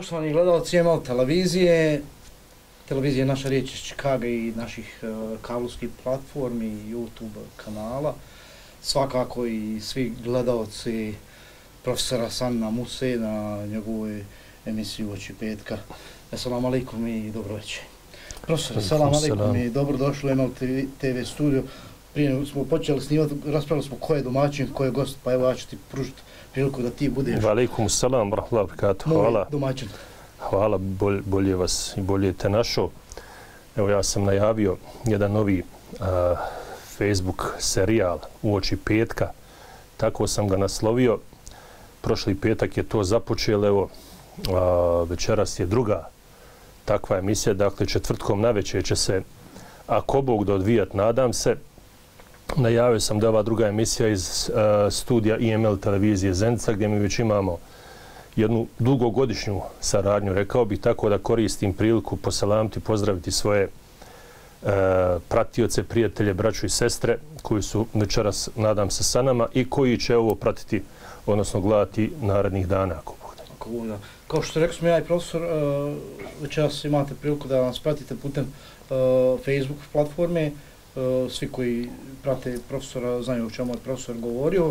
poštovani gledalci ML televizije, televizije Naša riječ iz Čikaga i naših kablovskih platformi, YouTube kanala, svakako i svi gledalci profesora Sanna Muse na njegovoj emisiji Uoči petka. Assalamu alaikum i dobro večer. Profesor, assalamu alaikum i dobrodošli u ML TV studio. Prije smo počeli snimati, raspravili smo ko je domaćin, ko je gost, pa evo ja ću ti pružiti priliku da ti budeš. Alaikum salam, rahmatullahi wa barakatuh. Hvala. Domaćin. Hvala, bolje vas i bolje te našao. Evo ja sam najavio jedan novi Facebook serijal Uoči petka. Tako sam ga naslovio. Prošli petak je to započelo, evo večeras je druga takva emisija. Dakle, četvrtkom navečer će se, ako Bog da odvijat, nadam se. Najavio sam da ova druga emisija iz studija IML televizije Zenica, gdje mi već imamo jednu dugogodišnju saradnju, rekao bih, tako da koristim priliku poselamiti, pozdraviti svoje pratioce, prijatelje, braću i sestre koji su večeras, nadam se, sa nama i koji će ovo pratiti, odnosno gledati narednih dana, ako Bog da. Kao što rekao smo ja i profesor, večeras imate priliku da nas pratite putem Facebook platforme. Svi koji prate profesora znaju o čemu je profesor govorio.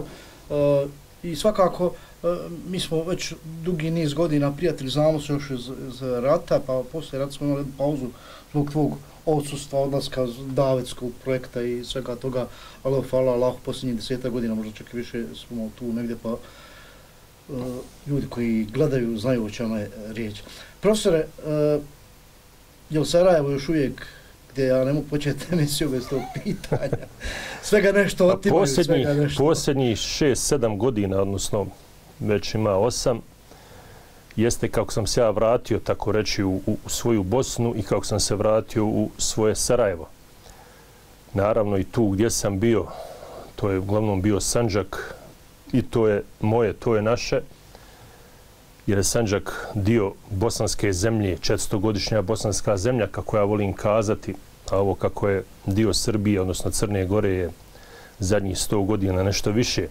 I svakako, mi smo već dugi niz godina prijatelji, znamo se još iz rata, pa poslije rata smo imali pauzu zbog tvog odsustva, odlaska davetskog projekta i svega toga. Ali hvala Allahu, posljednjih 10 godina, možda čak i više smo tu negdje, pa ljudi koji gledaju znaju o čemu je riječ. Profesore, je li Sarajevo još uvijek gdje ja ne mogu početi emisiju bez tog pitanja? Svega nešto otimaju, svega nešto. Posljednjih 6-7 godina, odnosno već ima 8, jeste kako sam se ja vratio, tako reći, u svoju Bosnu i kako sam se vratio u svoje Sarajevo. Naravno i tu gdje sam bio, to je uglavnom bio Sandžak i to je moje, to je naše, jer je Sandžak dio bosanske zemlje, 400-godišnja bosanska zemlja, kako ja volim kazati, a ovo kako je dio Srbije, odnosno Crne Gore, je zadnjih 100 godina nešto više.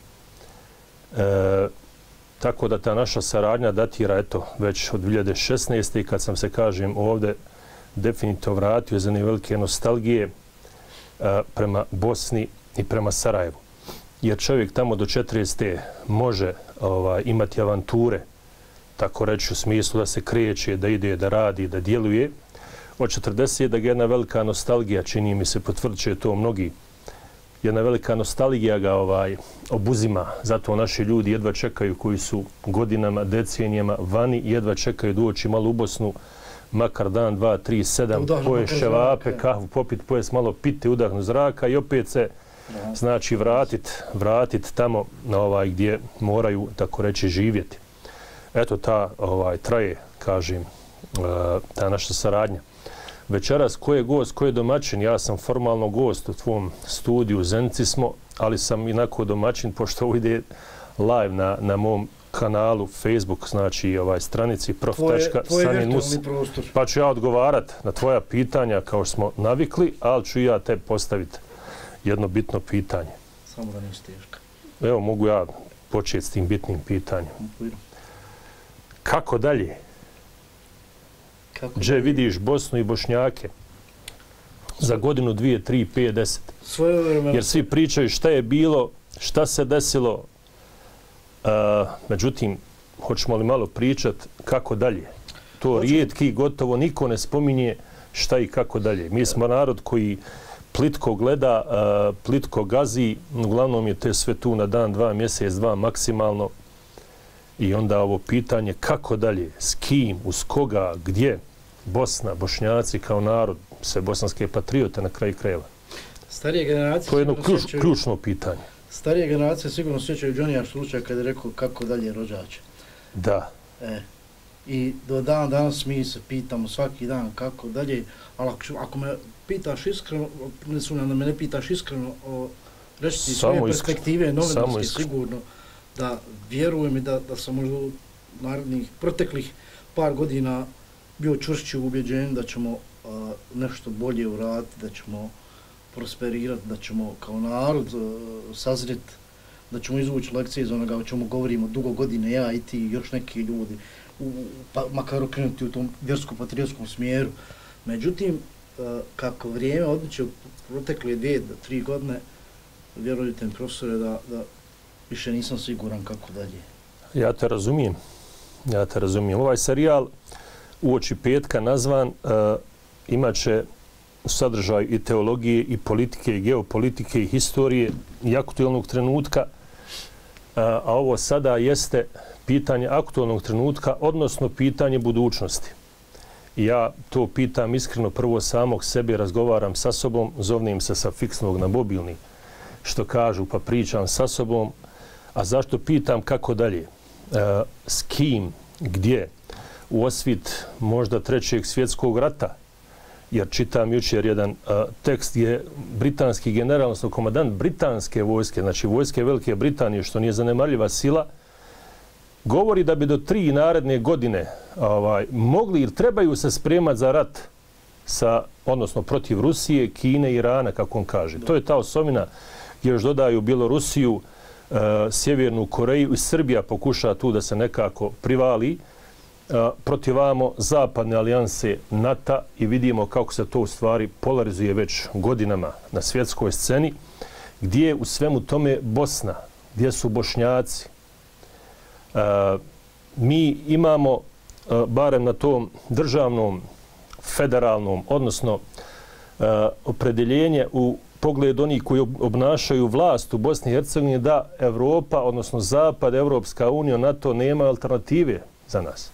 Tako da ta naša saradnja datira, eto, već od 2016. i kad sam se, kažem, ovdje definitivno vratio za one velike nostalgije prema Bosni i prema Sarajevu. Jer čovjek tamo do 40. može imati avanture, tako reći, u smislu da se kreće, da ide, da radi, da djeluje. Od 40 da ga jedna velika nostalgija, čini mi se, potvrdit će to mnogi, jedna velika nostalgija ga obuzima. Zato naši ljudi jedva čekaju, koji su godinama, decenijama vani, jedva čekaju doći malo u Bosnu, makar dan, 2, 3, 7, poješ ćevape, kahvu, popit, pojest malo pite, udahnu zraka i opet se znači vratit tamo gdje moraju, tako reći, živjeti. Eto, ta traje, kažem, ta naša saradnja. Večeras, ko je gost, ko je domaćin? Ja sam formalno gost u tvom studiju, u Zenici smo, ali sam inako domaćin, pošto ovo ide live na mom kanalu Facebook, znači stranici prof.saninmus. Pa ću ja odgovarat na tvoja pitanja kao što smo navikli, ali ću ja te postaviti jedno bitno pitanje. Samo da nisi teška. Evo, mogu ja početi s tim bitnim pitanjem. Kako dalje? Gdje vidiš Bosnu i Bošnjake za godinu, 2, 3, 5, 10? Jer svi pričaju šta je bilo, šta se desilo. Međutim, hoćemo li malo pričat kako dalje? To rijetki, gotovo niko ne spominje šta i kako dalje. Mi smo narod koji plitko gleda, plitko gazi, uglavnom je te sve tu na dan, 2, mjesec, 2 maksimalno. I onda ovo pitanje kako dalje, s kim, uz koga, gdje, Bosna, Bošnjaci kao narod, sve bosanske patriote na kraju krajeva. Starije generacije... To je jedno ključno pitanje. Starije generacije sigurno sjećaju Johnnyja slučaj kada je rekao kako dalje rođače. Da. I do dan danas mi se pitamo svaki dan kako dalje, ali ako me pitaš iskreno, ne sumnjam da me ne pitaš iskreno, reći ti svoje perspektive novinarske sigurno, da vjerujem i da sam možda u narednih proteklih par godina bio čvršći ubjeđen da ćemo nešto bolje uraditi, da ćemo prosperirati, da ćemo kao narod sazreti, da ćemo izvući lekcije iz onoga o čemu govorimo dugo godine, ja i ti i još neki ljudi, pa makar okrenuti u tom vjersko-patriotskom smjeru. Međutim, kako vrijeme odmiče u protekle 2 do 3 godine, vjerujte mi, profesore, da više nisam siguran kako dalje. Ja te razumijem. Ovaj serijal uoči petka nazvan imaće sadržaj i teologije i politike i geopolitike i historije i aktualnog trenutka, a ovo sada jeste pitanje aktualnog trenutka, odnosno pitanje budućnosti. Ja to pitam iskreno prvo samog sebe, razgovaram sa sobom, zovnem se sa fiksnog na mobilni, što kažu, pa pričam sa sobom. A zašto pitam kako dalje? S kim, gdje? U osvit možda 3. svjetskog rata, jer čitam jučer jedan tekst gdje britanski general, odnosno komandant britanske vojske, znači vojske Velike Britanije, što nije zanemarljiva sila, govori da bi do 3 naredne godine mogli ili trebaju se spremati za rat odnosno protiv Rusije, Kine i Irana, kako on kaže. To je ta osovina gdje još dodaju Bjelorusiju, Sjevernu Koreju i Srbija pokuša tu da se nekako privali protivamo zapadne alijanse NATO i vidimo kako se to u stvari polarizuje već godinama na svjetskoj sceni, gdje je u svemu tome Bosna, gdje su Bošnjaci. Mi imamo, barem na tom državnom, federalnom, odnosno opredeljenje u pogledu onih koji obnašaju vlast u Bosni i Hercegovini da Evropa, odnosno Zapad, Evropska unija, NATO nema alternative za nas.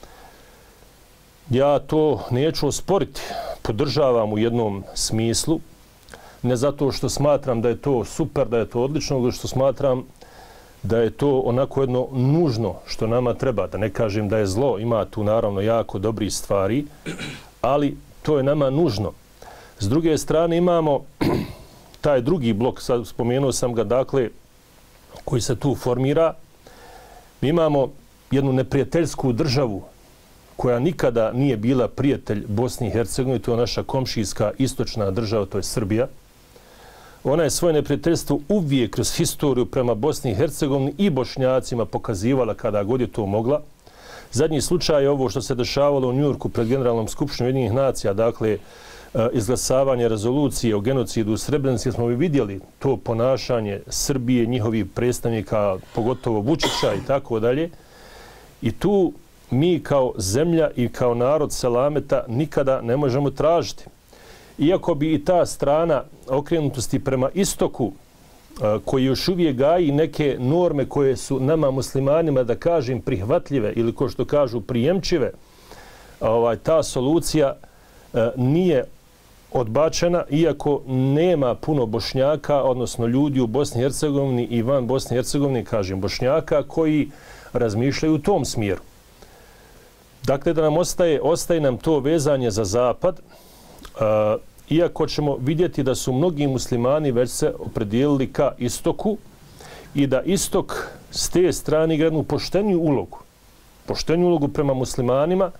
Ja to neću osporiti, podržavam u jednom smislu, ne zato što smatram da je to super, da je to odlično, nego što smatram da je to onako jedno nužno što nama treba, da ne kažem da je zlo, ima tu naravno jako dobrih stvari, ali to je nama nužno. S druge strane imamo taj drugi blok, sad spomenuo sam ga, dakle, koji se tu formira. Mi imamo jednu neprijateljsku državu koja nikada nije bila prijatelj Bosni i Hercegovine, to je naša komšijska istočna država, to je Srbija. Ona je svoje neprijateljstvo uvijek kroz historiju prema Bosni i Hercegovini i Bošnjacima pokazivala kada god je to mogla. Zadnji slučaj je ovo što se dešavalo u Njujorku pred Generalnom skupštinom Ujedinjenih nacija, dakle, izglasavanje rezolucije o genocidu u Srebrenici, smo vidjeli to ponašanje Srbije, njihovih predstavnika, pogotovo Vučića i tako dalje. I tu mi kao zemlja i kao narod Selameta nikada ne možemo tražiti. Iako bi i ta strana okrenutosti prema istoku, koji još uvijek gaji neke norme koje su nama muslimanima, da kažem, prihvatljive ili ko što kažu prijemčive, ta solucija nije odbačena, iako nema puno Bošnjaka, odnosno ljudi u Bosni i Hercegovini i van Bosne i Hercegovine, kažem Bošnjaka, koji razmišljaju u tom smjeru. Dakle, da nam ostaje nam to vezanje za zapad, iako ćemo vidjeti da su mnogi muslimani već se opredijelili ka istoku i da istok s te strane igra jednu pošteniju ulogu prema muslimanima,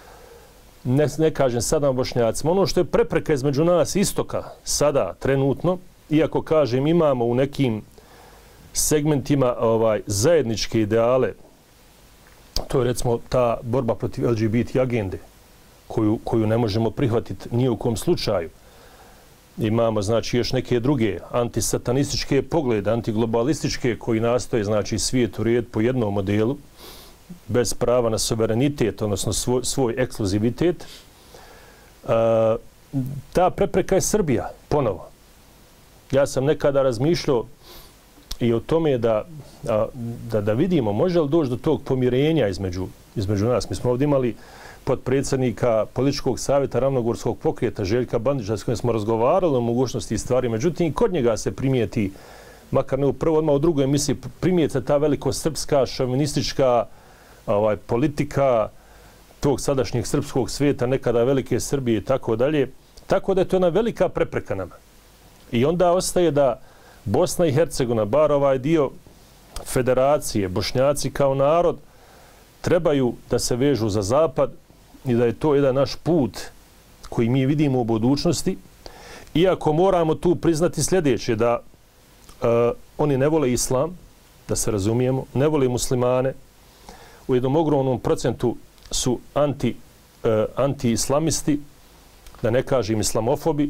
ne kažem sada Bošnjacima. Ono što je prepreka između nas istoka sada, trenutno, iako kažem imamo u nekim segmentima zajedničke ideale, to je recimo ta borba protiv LGBT agende, koju ne možemo prihvatiti ni u kom slučaju. Imamo, znači, još neke druge antisatanističke poglede, antiglobalističke, koji nastoje, znači, svijet urediti po jednom modelu, bez prava na suverenitet, odnosno svoj ekskluzivitet. Ta prepreka je Srbija, ponovo. Ja sam nekada razmišljao i o tome da vidimo može li doći do tog pomirenja između nas. Mi smo ovdje imali potpredsjednika političkog savjeta Ravnogorskog pokreta Željka Bandića s kojim smo razgovarali o mogućnosti i stvari. Međutim, kod njega se primijeti, makar ne u prvo, odmah u drugoj emisiji, primijeti ta velikosrpska, šovinistička politika tog sadašnjeg srpskog svijeta, nekada velike Srbije i tako dalje. Tako da je to jedna velika prepreka nama. I onda ostaje da Bosna i Hercegovina, bar ovaj dio federacije, Bošnjaci kao narod, trebaju da se vežu za zapad i da je to jedan naš put koji mi vidimo u budućnosti. Iako moramo tu priznati sljedeće, da oni ne vole islam, da se razumijemo, ne vole muslimane. u jednom ogromnom procentu su anti-islamisti, da ne kažem islamofobi.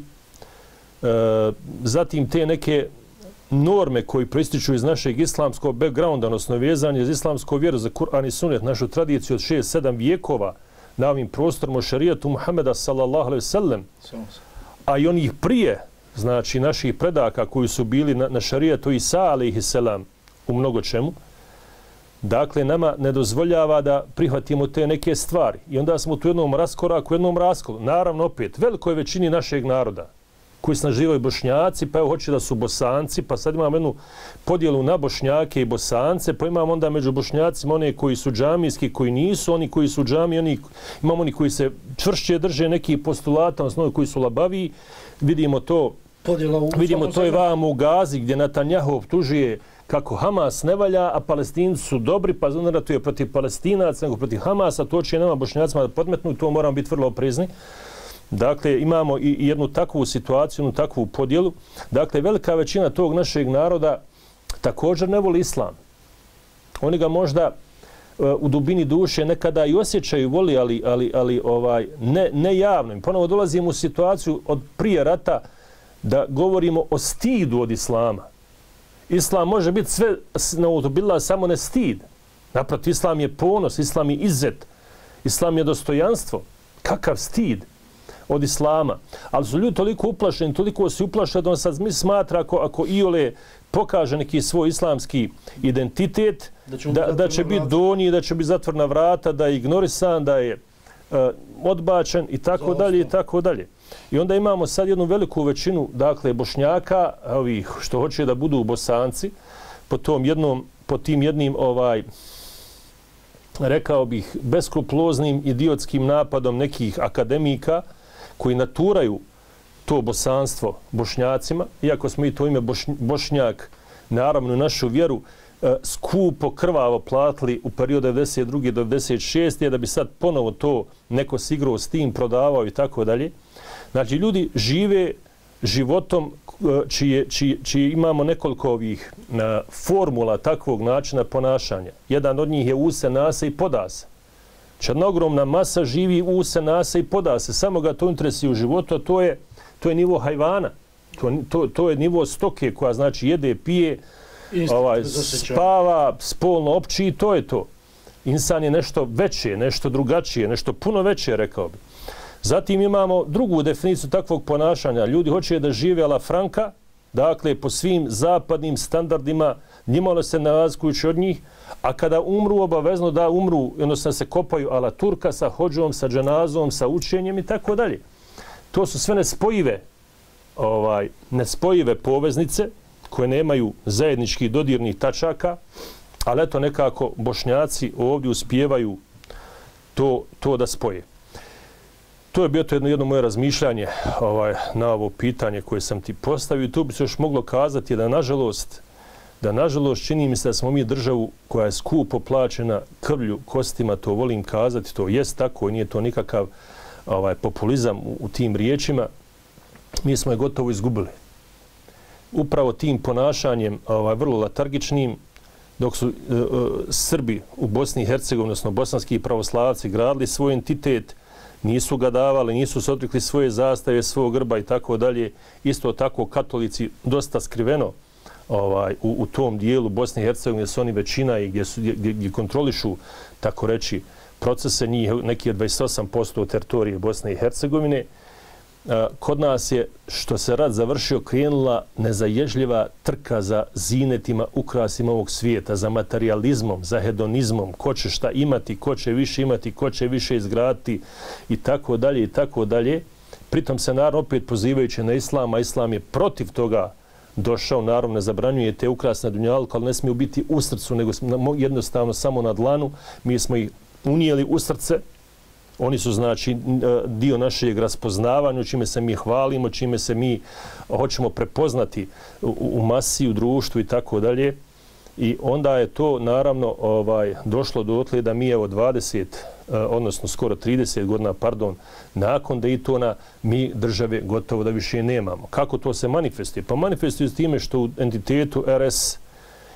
Zatim te neke norme koji proističu iz našeg islamskog backgrounda, odnosno vezanje iz islamskog vjeru za Kur'an i Sunnet, našu tradiciju od 6-7 vijekova na ovim prostorima šarijatu Muhameda sallallahu alejhi ve sellem, a i onih prije, znači naših predaka koji su bili na šarijatu Isa alejhi selam u mnogo čemu, dakle nama ne dozvoljava da prihvatimo te neke stvari. I onda smo tu jednom raskoraku, jednom raskolu. Naravno opet, velikoj većini našeg naroda koji se nazivaju Bošnjaci, pa evo hoće da su Bosanci, pa sad imamo jednu podjelu na Bošnjake i Bosance, pa imamo onda među Bošnjacima one koji su džamijski, koji nisu, oni koji su džami, imamo oni koji se čvršće drže nekih postulata, odnosno koji su labaviji. Vidimo to i vamo u Gazi gdje Netanjahu optužuje kako Hamas ne valja, a Palestinci su dobri, pa onda ratuje protiv Palestinaca, nego protiv Hamasa, to će nama Bošnjacima da podmetnu i to moramo biti vrlo oprezni. Dakle, imamo i jednu takvu situaciju, jednu takvu podjelu. Dakle, velika većina tog našeg naroda također ne voli islam. Oni ga možda u dubini duše nekada i osjećaju, voli, ali ne javno. Ponovo dolazimo u situaciju od prije rata da govorimo o stidu od islama. Islam može biti sve naudzubillah samo ne stid. Naprotiv, islam je ponos, islam je izzet, islam je dostojanstvo. Kakav stid od islama. Ali su ljudi toliko uplašeni, toliko se uplašeni da on sad smatra ako iole pokaže neki svoj islamski identitet, da će biti donji, da će biti zatvorna vrata, da je ignorisan, da je odbačen i tako dalje i tako dalje. I onda imamo sad jednu veliku većinu, dakle, Bošnjaka, ovih što hoće da budu Bosanci, po tim jednim rekao bih, beskrupuloznim idiotskim napadom nekih akademika koji naturaju to bosanstvo Bošnjacima, iako smo i to ime Bošnjak, naravno našu vjeru, skupo, krvavo platili u periodu 92. do 96. da bi sad ponovo to neko s igrao s tim, prodavao i tako dalje. Znači, ljudi žive životom čiji imamo nekoliko ovih formula takvog načina ponašanja. Jedan od njih je use, nase i podase. Jedna ogromna masa živi use, nase i podase. Samo ga to interesuje u životu, a to je nivo hajvana. To je nivo stoke koja znači jede, pije, spava, spolno opći i to je to. Insan je nešto veće, nešto drugačije, nešto puno veće, rekao bi. Zatim imamo drugu definiciju takvog ponašanja. Ljudi hoće da žive a la Franka, dakle po svim zapadnim standardima, nimalo se razlikujući od njih, a kada umru obavezno da umru, odnosno se kopaju a la Turka sa hodžom, sa dženazom, sa učenjem i tako dalje. To su sve nespojive poveznice koje nemaju zajedničkih dodirnih tačaka, ali eto nekako Bošnjaci ovdje uspijevaju to da spoje. To je bilo jedno moje razmišljanje na ovo pitanje koje sam ti postavio i tu bi se još moglo kazati da nažalost čini mi se da smo mi državu koja je skupo plaćena krvlju, kostima, to volim kazati, to jest tako i nije to nikakav populizam u tim riječima, mi smo je gotovo izgubili. Upravo tim ponašanjem vrlo letargičnim, dok su Srbi u Bosni i Hercegovini, odnosno bosanski pravoslavci, gradili svoj entitet, nisu ga davali, nisu se odrekli svoje zastave, svog grba i tako dalje. Isto tako katolici dosta skriveno u tom dijelu Bosne i Hercegovine gdje su oni većina i gdje kontrolišu, tako reći, procese njih, neki od 28% teritorije Bosne i Hercegovine. Kod nas je, što se rat završio, krenula nezaježljiva trka za zinetima, ukrasima ovog svijeta, za materializmom, za hedonizmom, ko će šta imati, ko će više imati, ko će više izgraditi i tako dalje i tako dalje. Pritom se naravno opet pozivajući na islam, a islam je protiv toga došao, naravno ne zabranjuje te ukrasne dunjalke, ali ne smiju biti u srcu, nego jednostavno samo na dlanu. Mi smo ih unijeli u srce. Oni su, znači, dio našeg raspoznavanja, čime se mi hvalimo, čime se mi hoćemo prepoznati u masi, u društvu i tako dalje. I onda je to, naravno, došlo do otle da mi, evo, 20, odnosno skoro 30 godina, nakon Daytona, mi države gotovo da više nemamo. Kako to se manifestuje? Pa manifestuje s time što u entitetu RS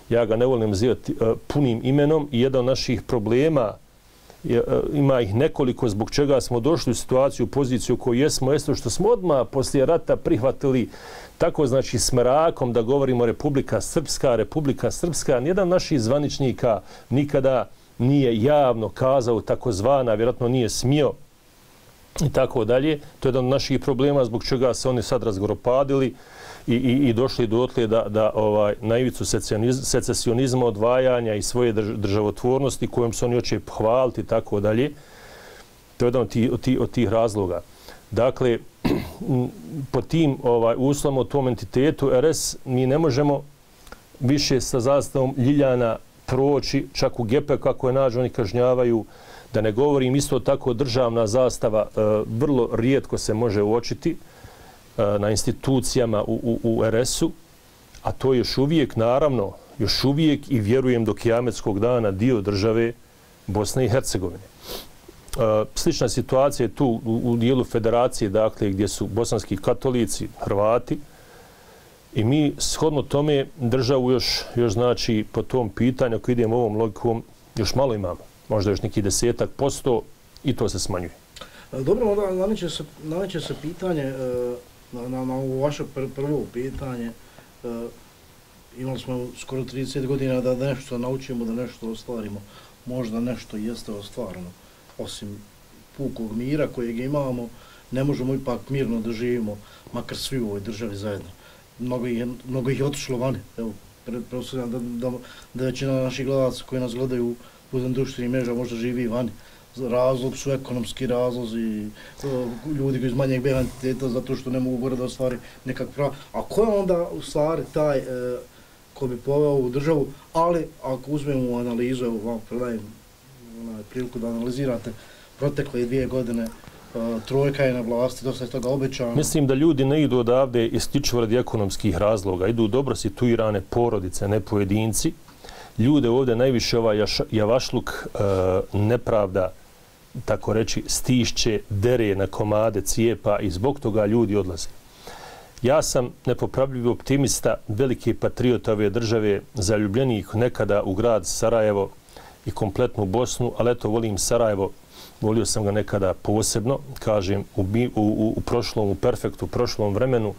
ja ga ne volim nazivati punim imenom, i jedan od naših problema, ima ih nekoliko zbog čega smo došli u situaciju, u poziciju koju jesmo, jeste što smo odmah poslije rata prihvatili tako, znači, smerakom da govorimo Republika Srpska. Nijedan naših zvaničnika nikada nije javno kazao takozvana, vjerojatno nije smio i tako dalje. To je jedan od naših problema zbog čega se oni sad razgoropadili i došli dotle da na ivicu secesionizma, odvajanja i svoje državotvornosti kojom se oni hoće pohvaliti i tako dalje. To je jedan od tih razloga. Dakle, po tim uslovima, u tom entitetu RS mi ne možemo više sa zastavom Ljiljana proći, čak u GEPE kako je nađu, oni kažnjavaju. Da ne govorim, isto tako državna zastava vrlo rijetko se može uočiti na institucijama u RS-u, a to je još uvijek, naravno, još uvijek i vjerujem do kijametskog dana dio države Bosne i Hercegovine. Slična situacija je tu u dijelu federacije, dakle, gdje su bosanski katolici, Hrvati, i mi shodno tome državu još znači po tom pitanju, ako idemo ovom logikom, još malo imamo. Možda još neki 10% i to se smanjuje. Dobro, onda nameće se pitanje, na ovo vaše prvo pitanje, imali smo skoro 30 godina da nešto naučimo, da nešto ostvarimo. Možda nešto jeste ostvareno. Osim pukog mira kojeg imamo, ne možemo ipak mirno da živimo, makar svi u ovoj državi zajedno. Mnogo ih je otišlo vani. Evo, pretpostavljam da većina naših gledalaca koji nas gledaju putem društvenih mreža možda živi vani. Razlog su ekonomski razlozi, ljudi koji iz manjeg entiteta zato što ne mogu gore da ostvari nekak prava. A ko je onda u stvari taj ko bi poveo ovu državu? Ali ako uzmemo u analizu, evo vam predajem priliku da analizirate protekle 2 godine, trojka je na vlasti, dosta je toga obećano. Mislim da ljudi ne idu odavde isključivo radi ekonomskih razloga. Idu dobro situirane porodice, ne pojedinci. Ljude ovdje najviše javašluk, nepravda, tako reći, stišće, dere na komade, cijepa i zbog toga ljudi odlaze. Ja sam nepopravljivi optimista, veliki patriot ove države, zaljubljenih nekada u grad Sarajevo i kompletnu Bosnu, ali eto, volim Sarajevo, volio sam ga nekada posebno, kažem, u prošlom, u perfektu, prošlom vremenu,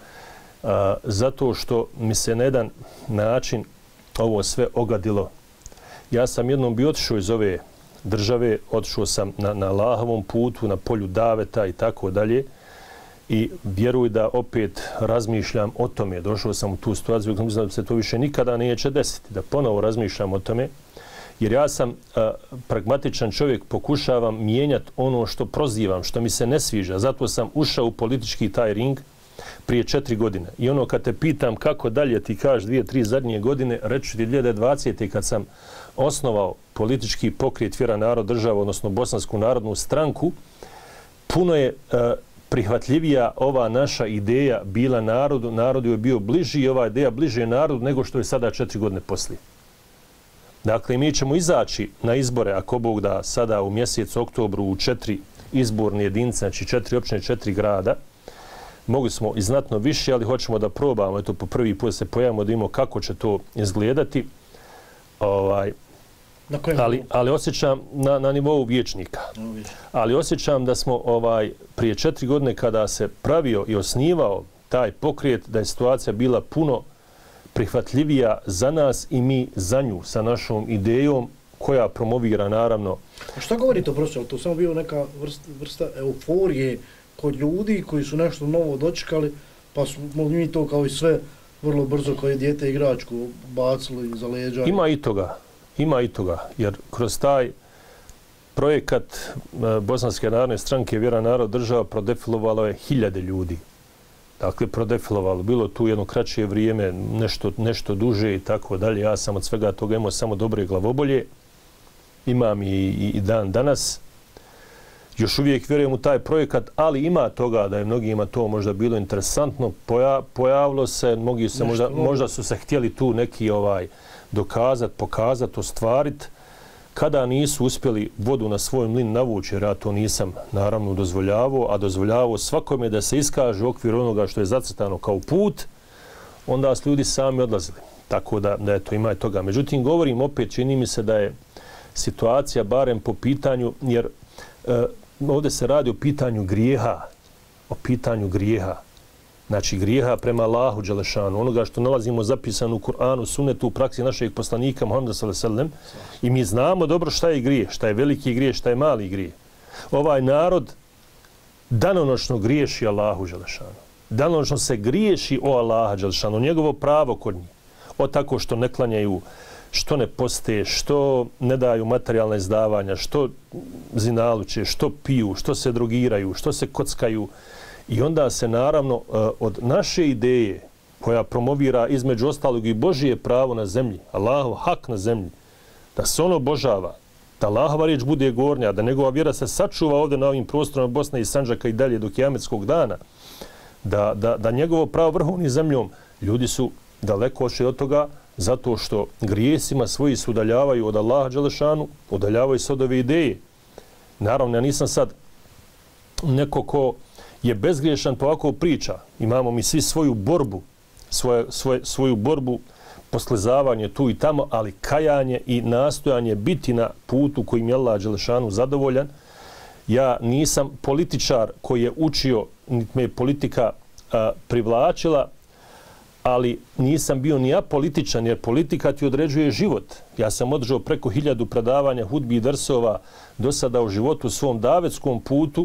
zato što mi se na jedan način ovo sve ogadilo. Ja sam jednom bio otišao iz ove države, otišao sam na lahavom putu, na polju daveta i tako dalje, i vjeruj da opet razmišljam o tome. Došao sam u tu situaciju, mislim da se to više nikada neće desiti, da ponovo razmišljam o tome, jer ja sam pragmatičan čovjek, pokušavam mijenjati ono što prozivam, što mi se ne sviđa. Zato sam ušao u politički taj ring prije 4 godine. I ono kad te pitam kako dalje, ti kažeš 2-3 zadnje godine, reću ti 2020. kad sam osnovao politički pokret Vjera, narod, država, odnosno Bosansku narodnu stranku, puno je prihvatljivija ova naša ideja bila narodu. Narodu je bio bliži i ova ideja bliže narodu nego što je sada 4 godine poslije. Dakle, mi ćemo izaći na izbore, ako Bog da, sada u mjesecu oktobru u 4 izborne jedinice, znači 4 općine, 4 grada. Mogli smo i znatno više, ali hoćemo da probamo, eto, po prvi put se pojavimo da imamo kako će to izgledati. Ali osjećam na nivou vijećnika. Ali osjećam da smo prije 4 godine kada se pravio i osnivao taj pokret, da je situacija bila puno prihvatljivija za nas i mi za nju sa našom idejom koja promovira, naravno. A šta govorite, profesor? To samo bio neka vrsta euforije kod ljudi koji su nešto novo dočekali, pa smo mi to kao i sve vrlo brzo kao je dijete igračku bacili za leđa. Ima i toga, jer kroz taj projekat Bosanske narodne stranke Vjera, narod, država prodefilovalo je 1000 ljudi. Dakle, prodefilovalo. Bilo tu jedno kraće vrijeme, nešto duže i tako dalje. Ja sam od svega toga imao samo dobre glavobolje. Imam i dan danas. Još uvijek vjerujem u taj projekat, ali ima toga da je mnogima to možda bilo interesantno. Pojavilo se, mnogi se možda su se htjeli tu neki dokazati, pokazati, ostvariti. Kada nisu uspjeli vodu na svoj mlin navući, jer ja to nisam naravno dozvoljavao, a dozvoljavao svakome da se iskaže u okviru onoga što je zacrtano kao put, onda su ljudi sami odlazili. Tako da eto, ima i toga. Međutim, govorim opet, čini mi se da je situacija barem po pitanju, jer ovdje se radi o pitanju grijeha. O pitanju grijeha. Znači grijeha prema Allahu dželešanu, onoga što nalazimo zapisano u Kur'anu, sunnetu, u praksi našeg poslanika Muhameda sallallahu alejhi ve sellem, i mi znamo dobro šta je grijeh, šta je veliki grijeh, šta je mali grijeh. Ovaj narod danonoćno griješi Allahu dželešanu. Danonoćno se griješi o Allaha dželešanu, njegovo pravo kod njih. O tako što ne klanjaju, što ne poste, što ne daju materijalna izdavanja, što zinaluče, što piju, što se drogiraju, što se kockaju. I onda se naravno od naše ideje koja promovira između ostalog i Božije pravo na zemlji, Allahov hak na zemlji, da se ono obožava, da Allahova riječ bude gornja, da njegova vjera se sačuva ovdje na ovim prostorima Bosne i Sandžaka i dalje do kijametskog dana, da njegovo pravo vrhovni zemljom, ljudi su daleko odšli od toga zato što grijesima svoji se udaljavaju od Allaha dželešanu, udaljavaju se od ove ideje. Naravno, ja nisam sad neko ko je bezgriješan, pa ovako priča. Imamo mi svi svoju borbu, svoju borbu, posklizavanje tu i tamo, ali kajanje i nastojanje biti na putu kojim je Allah dželešanu zadovoljan. Ja nisam političar koji je učio, niti me je politika privlačila, ali nisam bio ni apolitičan, jer politika ti određuje život. Ja sam održao preko 1000 predavanja, hudbi i drsova do sada u životu, svom davetskom putu,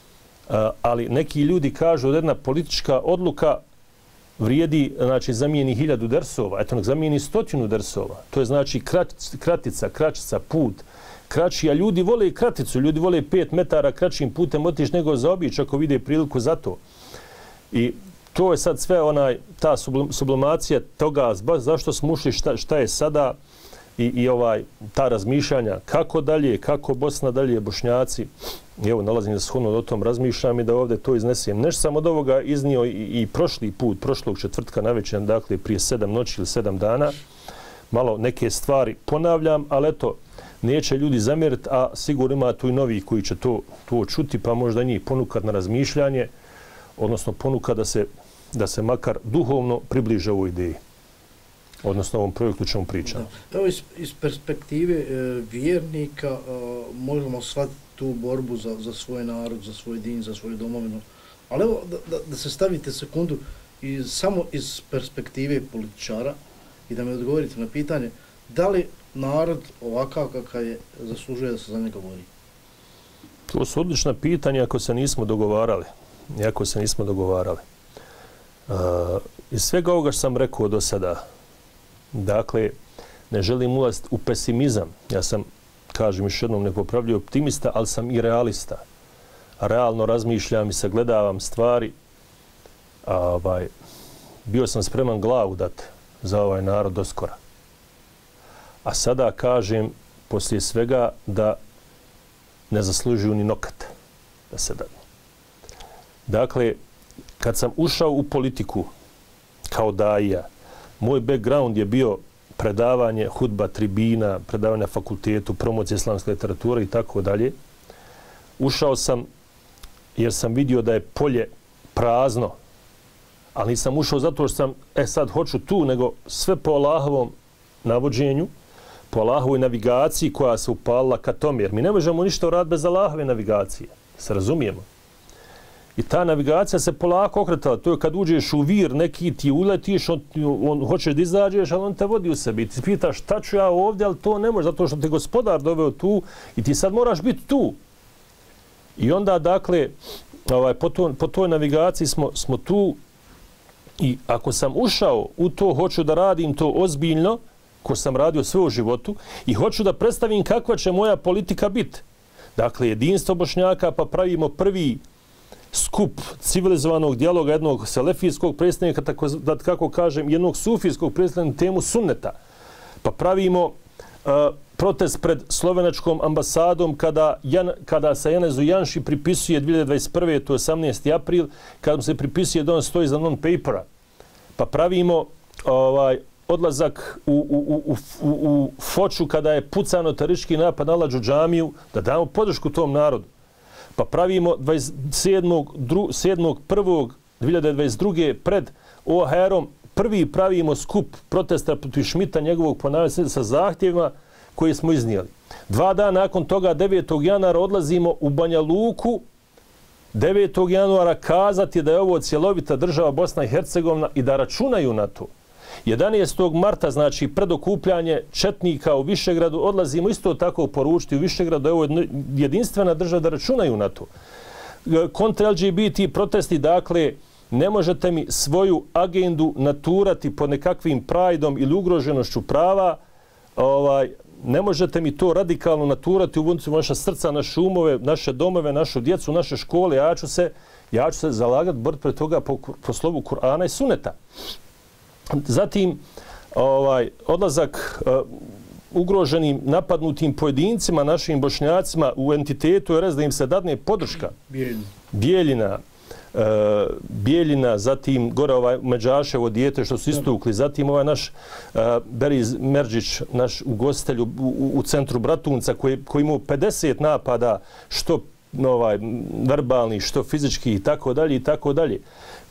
ali neki ljudi kažu da jedna politička odluka vrijedi, znači zamijeni 1000 dersova, eto nek zamijeni 100 dersova. To je znači kraćica, put, kraći, a ljudi vole kraticu, ljudi vole 5 metara kraćim putem otići nego zaobići ako vide priliku za to. I to je sad sve ta sublimacija toga zašto smo ušli, šta je sada i ta razmišljanja kako dalje, kako Bosna dalje, Bošnjaci. I evo, nalazim da shodno o tom razmišljam i da ovdje to iznesem. Nešto sam od ovoga iznio i prošli put, prošlog četvrtka navečer, dakle prije 7 noći ili 7 dana. Malo neke stvari ponavljam, ali eto, neće ljudi zamjeriti, a sigurno ima tu i novi koji će to čuti, pa možda njih ponukat na razmišljanje, odnosno ponuka da se makar duhovno približe ovoj ideji, odnosno ovom projektu čemu pričam. Evo iz perspektive vjernika možemo shvatiti tu borbu za svoj narod, za svoj din, za svoju domovinu. Ali evo da se stavite sekundu samo iz perspektive političara i da mi odgovorite na pitanje da li narod ovakav kakav je zaslužuje da se za njega bori? To su odlična pitanja ako se nismo dogovarali. Iz svega ovoga što sam rekao do sada, dakle, ne želim ulaziti u pesimizam. Ja sam, kažem još jednom, nepopravljiv optimista, ali sam i realista. Realno razmišljam i sagledavam stvari. Bio sam spreman glavu dati za ovaj narod doskora. A sada kažem, poslije svega, da ne zaslužuju ni nokat da se dadnu. Dakle, kad sam ušao u politiku kao daija, moj background je bio predavanje, hudba, tribina, predavanje na fakultetu, promocije islamske literature i tako dalje. Ušao sam jer sam vidio da je polje prazno, ali nisam ušao zato što sam, sad hoću tu, nego sve po Allahovom navođenju, po Allahovoj navigaciji koja se upalila ka tome. Jer mi ne možemo ništa uraditi bez Allahove navigacije. Se razumijemo. I ta navigacija se polako okretala. To je kad uđeš u vir, neki ti uletiš, on hoćeš da izađeš, ali on te vodi u sebi. Ti pitaš šta ću ja ovdje, ali to ne može, zato što te gospodar doveo tu i ti sad moraš biti tu. I onda, dakle, po toj navigaciji smo tu i ako sam ušao u to, hoću da radim to ozbiljno, ko sam radio sve u životu, i hoću da predstavim kakva će moja politika biti. Dakle, jedinstvo Bošnjaka, pa pravimo prvi skup civilizovanog dijaloga jednog selefijskog predstavnika, kako kažem, jednog sufijskog predstavnika na temu sunneta. Pa pravimo protest pred slovenačkom ambasadom kada se Janezu Janši pripisuje 2021. to je 18. april, kada mu se pripisuje da on stoji za non-papera. Pa pravimo odlazak u Foču kada je pucano teroristički napad na Aladžu džamiju, da damo podršku tom narodu. Pa pravimo 27.1.2022. pred OHR-om prvi pravimo skup protesta protiv Šmita, njegovog ponavljanja sa zahtjevima koje smo iznijeli. 2 dana nakon toga, 9. januara, odlazimo u Banja Luku, 9. januara kazati da je ovo cjelovita država Bosna i Hercegovina i da računaju na to. 11. marta, znači pred okupljanje četnika u Višegradu, odlazimo isto tako poručiti u Višegradu da je ovo jedinstvena država, da računaju na to. Kontra LGBT protesti, dakle, ne možete mi svoju agendu naturati pod nekakvim prajdom ili ugroženošću prava, ne možete mi to radikalno naturati u naša srca, naše umove, naše domove, našu djecu, naše škole. Ja ću se zalagati boriti pred toga po slovu Kur'ana i Suneta. Zatim, odlazak ugroženim, napadnutim pojedincima, našim Bošnjacima u entitetu RS da im se dadne podrška. Bijeljina, zatim gore Međaševo dijete što su istukli, zatim naš Beriz Merđić, naš ugostitelj u centru Bratunca koji imao 50 napada, što verbalni, što fizički i tako dalje i tako dalje.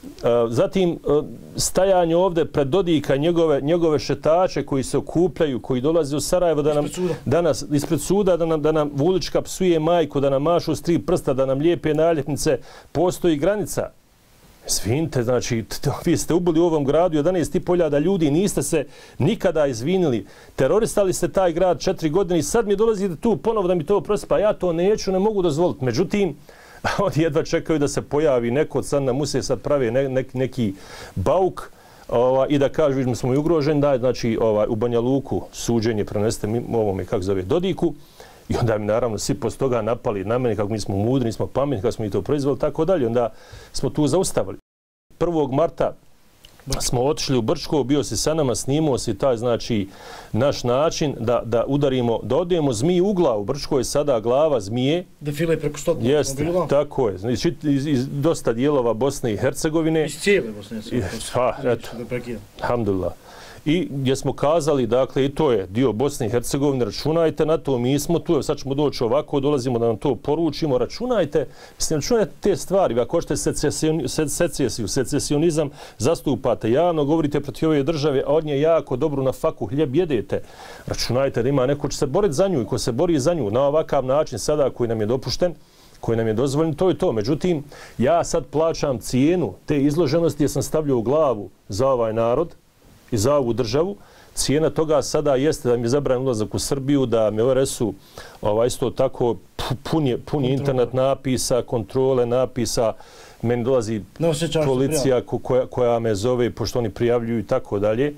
Zatim stajanje ovdje pred Dodika njegove šetače koji se okupljaju, koji dolaze u Sarajevo ispred suda da nam Vulička psuje majku, da nam mašu s 3 prsta, da nam lijepe naljepnice. Postoji granica. Svinite, znači, vi ste ubili u ovom gradu 11.500 ljudi, niste se nikada izvinili. Teroristali ste taj grad 4 godine i sad mi dolazite tu ponovo da mi to oprosti. Pa ja to neću, ne mogu dozvoliti. Međutim, oni jedva čekaju da se pojavi neko od sad nam usije sad prave neki bauk i da kažu mi smo i ugroženi, da je znači u Banja Luku suđenje prenesete ovome, kako zove, Dodiku. I onda mi naravno svi poslije toga napali na mene kako mi smo mudri, nismo pametni, kako smo i to proizveli, tako dalje. Onda smo tu zaustavili. 1. marta smo otišli u Brčko, bio si sa nama, snimao si taj, znači, naš način da udarimo, da odijemo zmiju u glavu. Brčko je sada glava zmije. Defile preko 100 automobila. Tako je. Znači, iz dosta dijelova Bosne i Hercegovine. Iz cijele Bosne i Hercegovine. Eto. Alhamdulillah. I gdje smo kazali, dakle, i to je dio Bosne i Hercegovine, računajte na to, mi smo tu, sad ćemo doći ovako, dolazimo da nam to poručimo, računajte te stvari, ako hoćete secesionizam, zastupate javno, govorite protiv ove države, a od nje jako dobro na faku hljeb jedete, računajte da ima neko će se boriti za nju i ko se bori za nju na ovakav način sada koji nam je dopušten, koji nam je dozvoljen, to je to. Međutim, ja sad plaćam cijenu te izloženosti jer sam stavljao u glavu za ovaj narod i za ovu državu. Cijena toga sada jeste da mi je zabranjen ulazak u Srbiju, da me ORS-u isto tako pun je internet napisa, kontrole napisa, meni dolazi policija koja me zove pošto oni prijavljuju i tako dalje.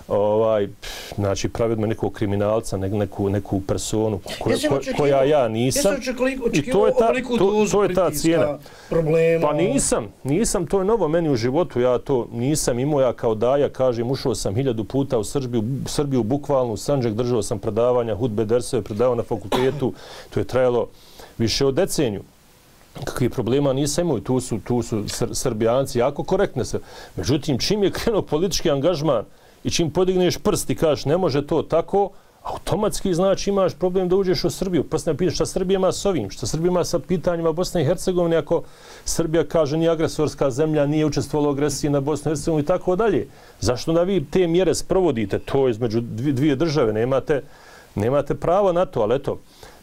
Znači pravi od me nekog kriminalca, neku personu koja ja nisam. I to je ta cijena. Pa nisam, to je novo meni u životu, ja to nisam imao, ja kao daja, kažem, ušao sam 1000 puta u Srbiju, bukvalno u Sandžak, držao sam predavanja, hudbe, dersove, predavao na fakultetu, to je trajalo više od deceniju. Kakvih problema nisam imao, tu su Srbijanci jako korektne se. Međutim, čim je krenuo politički angažman i čim podigneš prst i kažeš ne može to tako, automatski znači imaš problem da uđeš u Srbiju. Pa se ne pitaš šta Srbija ima s ovim, šta Srbija ima sa pitanjima Bosne i Hercegovine ako Srbija kaže nije agresorska zemlja, nije učestvovala u agresiji na Bosnu i Hercegovinu i tako dalje. Zašto da vi te mjere sprovodite? To je između dvije države, nemate pravo na to, ali eto,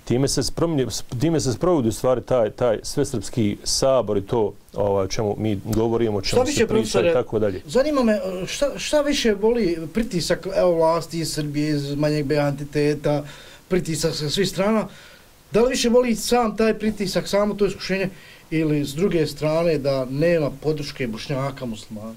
time se sprovodi u stvari taj svesrpski sabor i to o čemu mi govorimo, o čemu se priča i tako dalje. Zanima me, šta više boli pritisak vlasti iz Srbije, iz manjeg BH entiteta, pritisak sa svih strana, da li više boli sam taj pritisak, samo to iskušenje, ili s druge strane da nema podrške Bošnjaka, muslimana?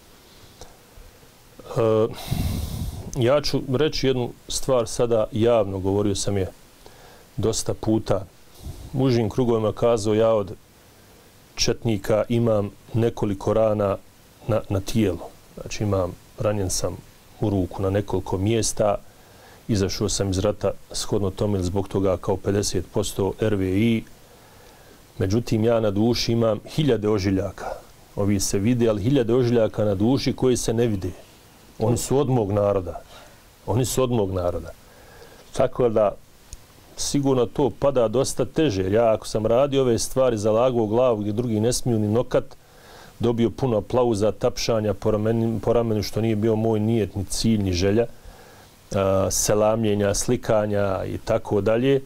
Ja ću reći jednu stvar sada javno, govorio sam je dosta puta u užim krugovima, kazao ja od četnika imam nekoliko rana na tijelu. Znači ranjen sam u ruku na nekoliko mjesta, izašao sam iz rata shodno tome zbog toga kao 50% RVI. Međutim, ja na duši imam 1000 ožiljaka. Ovi se vide, ali 1000 ožiljaka na duši koji se ne vide. Oni su od mog naroda. Tako da sigurno to pada dosta teže. Ja ako sam radio ove stvari, zalagao glavu gdje drugi ne smiju ni nokat, dobio puno aplauza, tapšanja po ramenu, što nije bio moj nijet, ni cilj, ni želja, selamljenja, slikanja i tako dalje.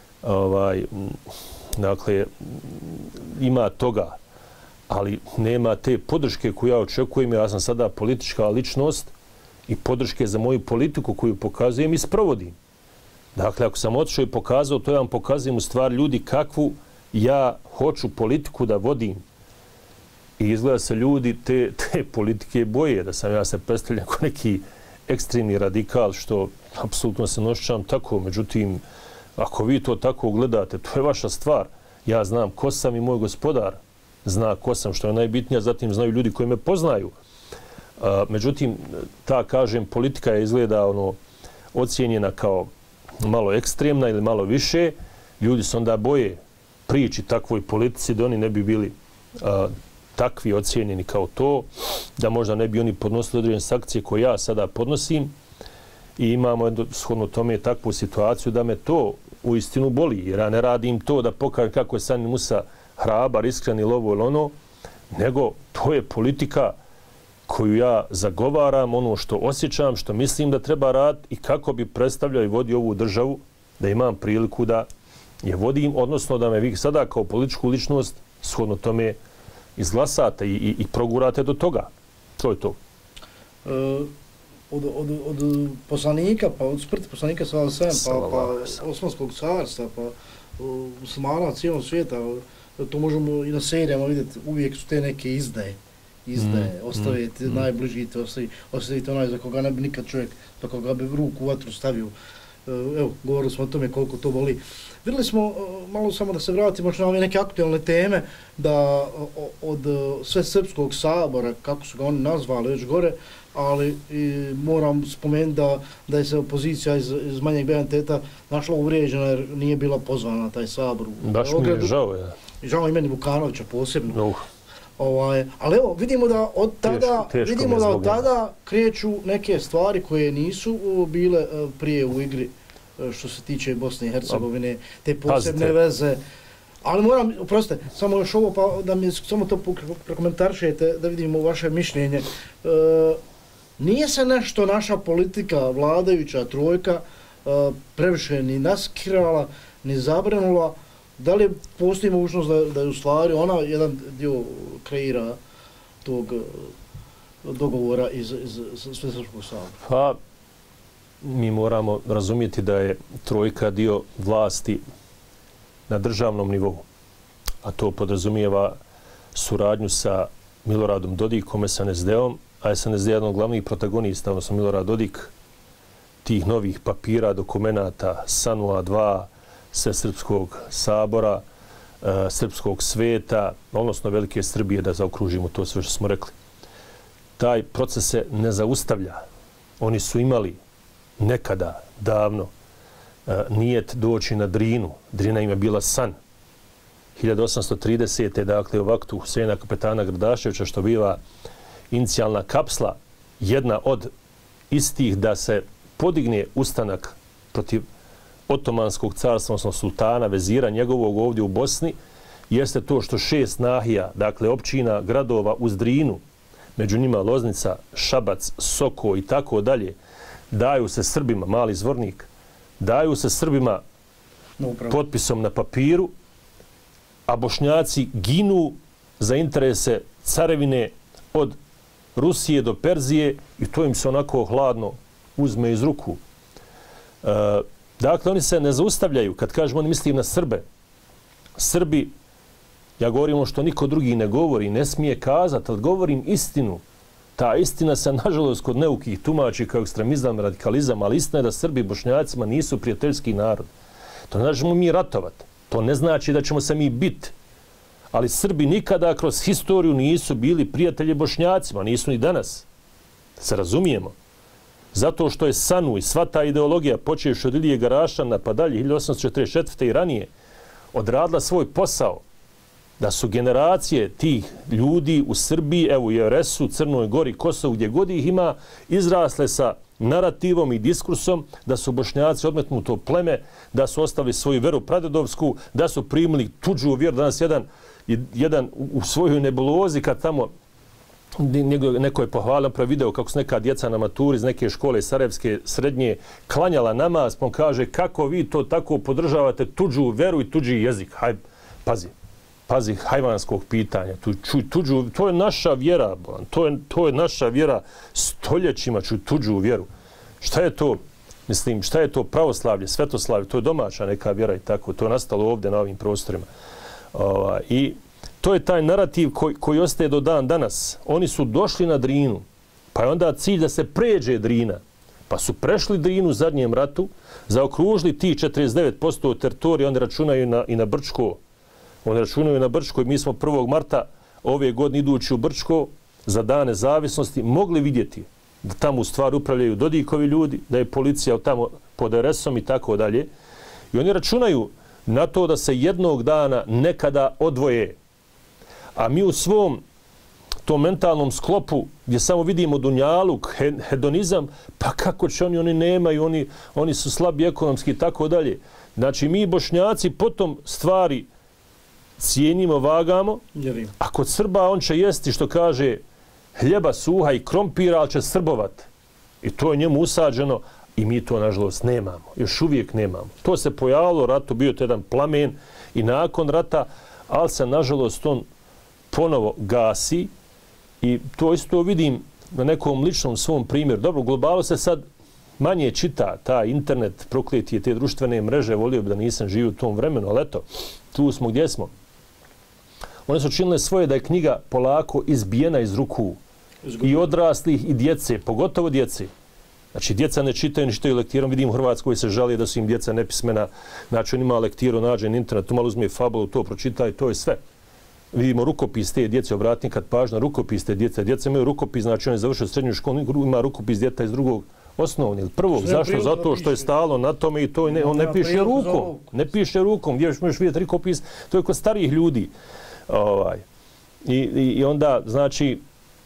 Dakle, ima toga, ali nema te podrške koju ja očekujem. Ja sam sada politička ličnost i podrške za moju politiku koju pokazujem i sprovodim. Dakle, ako sam otišao i pokazao, to ja vam pokazujem u stvari ljudi kakvu ja hoću politiku da vodim. I izgleda se ljudi te politike boje, da sam ja se predstavljam kao neki ekstremni radikal, što apsolutno se ne osjećam tako. Međutim, ako vi to tako gledate, to je vaša stvar. Ja znam ko sam i moj gospodar zna ko sam, što je najbitnije, zatim znaju ljudi koji me poznaju. Međutim, ta, kažem, politika je izgleda ocijenjena kao malo ekstremna ili malo više. Ljudi se onda boje priči takvoj politici da oni ne bi bili takvi ocijenjeni kao to, da možda ne bi oni podnosili određene sankcije koje ja sada podnosim. I imamo shodno tome takvu situaciju da me to u istinu boli, jer ja ne radim to da pokažem kako je Sani Musa hrabar, iskren ili ovo ili ono, nego to je politika koju ja zagovaram, ono što osjećam, što mislim da treba raditi i kako bi predstavljao i vodio ovu državu, da imam priliku da je vodim, odnosno da me vi sada kao političku ličnost shodno tome izglasate i progurate do toga. To je to. Od poslanika, pa od smrti poslanika pa Osmanskog carstva, pa muslimana cijelog svijeta, to možemo i na serijama vidjeti, uvijek su te neke izdaje, ostavite najbližite, ostavite onaj za koga ne bi nikad čovjek, za koga bi ruku u vatru stavio. Evo, govorili smo o tome koliko to boli. Vidjeli smo, malo samo da se vratimo na ove neke aktualne teme, da od Svesrpskog sabora, kako su ga oni nazvali već gore, ali moram spomenuti da je se opozicija iz manjeg BNT-a našla uvrijeđena jer nije bila pozvana na taj sabor. Baš mi je žao, ja. Žao i meni Vukanovića posebno. Ali evo, vidimo da od tada kreću neke stvari koje nisu bile prije u igri što se tiče Bosne i Hercegovine, te posebne veze. Ali moram, oprostite, samo još ovo, pa da mi samo to prokomentarišete, da vidimo vaše mišljenje. Nije se nešto naša politika, vladajuća trojka, previše ni naskirala, ni zabranula. Da li postoji mogućnost da je u stvari ona jedan dio kreira tog dogovora iz Svesrpskog sabora? Pa, mi moramo razumjeti da je trojka dio vlasti na državnom nivou, a to podrazumijeva suradnju sa Miloradom Dodikom, SNSD-om, a SNSD je jedan od glavnih protagonista, odnosno Milorad Dodik, tih novih papira, dokumenata, Sanua 2, Svesrpskog sabora, Srpskog sveta, odnosno Velike Srbije, da zaokružimo to sve što smo rekli. Taj proces se ne zaustavlja. Oni su imali nekada, davno, nijet doći na Drinu. Drina im je bila san. 1830. dakle, u vaktu Husejna kapetana Grdaševića, što biva inicijalna kapsla, jedna od istih da se podigne ustanak protiv Otomanskog carstva, odnosno sultana, vezira njegovog ovdje u Bosni, jeste to što 6 nahija, dakle općina, gradova uz Drinu, među njima Loznica, Šabac, Soko i tako dalje, daju se Srbima, Mali Zvornik, daju se Srbima potpisom na papiru, a Bošnjaci ginu za interese carevine od Rusije do Perzije i to im se onako hladno uzme iz ruku. Dakle, oni se ne zaustavljaju. Kad kažemo, oni mislim na Srbe. Srbi, ja govorim ono što niko drugi ne govori, ne smije kazati, ali govorim istinu. Ta istina se, nažalost, kod neukih tumači kao ekstremizam, radikalizam, ali istina je da Srbi i Bošnjacima nisu prijateljski narod. To ne znači mi ratovati. To ne znači da ćemo se mi biti. Ali Srbi nikada kroz historiju nisu bili prijatelji Bošnjacima, nisu ni danas. Se razumijemo. Zato što je Sanu i sva ta ideologija, počevši od Ilije Garašana pa dalje, 1844. i ranije, odradila svoj posao. Da su generacije tih ljudi u Srbiji, evo i RS-u, Crnoj Gori, Kosovu, gdje god ih ima, izrasle sa narativom i diskursom da su Bošnjaci odmetnuto pleme, da su ostavili svoju veru pradedovsku, da su primili tuđu vjeru. Danas jedan u svojoj nebulozi kad tamo neko je pohvalio napravi video kako su neka djeca na maturi iz neke škole sarajevske srednje klanjala namaz, pa on kaže kako vi to tako podržavate tuđu veru i tuđi jezik. Haj, pazi hajvanskog pitanja. Tuđu, to je naša vjera, to je naša vjera stoljećima, tuđu vjeru. Šta je to? Mislim, šta je to pravoslavlje, svetoslavlje? To je domaća neka vjera i tako. To je nastalo ovdje na ovim prostorima. I to je taj narativ koji ostaje do dan danas. Oni su došli na Drinu, pa je onda cilj da se pređe Drina. Pa su prešli Drinu u zadnjem ratu, zaokružili ti 49% teritorije, oni računaju i na Brčko. Oni računaju na Brčko i mi smo 1. marta ove godine idući u Brčko za dane nezavisnosti mogli vidjeti da tamo u stvari upravljaju Dodikovi ljudi, da je policija tamo pod RS-om i tako dalje. I oni računaju na to da se jednog dana nekada odvoje. A mi u svom tom mentalnom sklopu gdje samo vidimo dunjaluk, hedonizam, pa kako će oni nemaju, oni su slabi ekonomski i tako dalje. Znači mi Bošnjaci potom stvari cijenimo, vagamo, a kod Srba on će jesti, što kaže, hljeba suha i krompira, ali će srbovat. I to je njemu usađeno i mi to, nažalost, nemamo. Još uvijek nemamo. To se pojavilo, ratu bio to jedan plamen i nakon rata, ali se, nažalost, on ponovo gasi i to isto vidim na nekom ličnom svom primjeru. Dobro, u globalu se sad manje čita ta internet, prokleti je te društvene mreže, volio bi da nisam živio u tom vremenu, ali eto, tu smo gdje smo. One su činile svoje da je knjiga polako izbijena iz ruku i odraslih i djece, pogotovo djece. Znači, djeca ne čitaju, ne čitaju lektirom. Vidim u Hrvatskoj se žali da su im djeca nepismena. Znači, on ima lektiru, nađe na internetu, malo uzme fabulu, to pročita i to je sve. Vidimo rukopis te djece, obratni kad pažnja, rukopis te djece. Djeca imaju rukopis, znači on je završio srednju školu, ima rukopis djeta iz drugog osnovni ili prvog. Zašto? Zato što je stalo na tome i to on ne piše rukom. Ne piše rukom. Gdje možeš vidjeti rukopis? To je kod starijih ljudi. I onda, znači,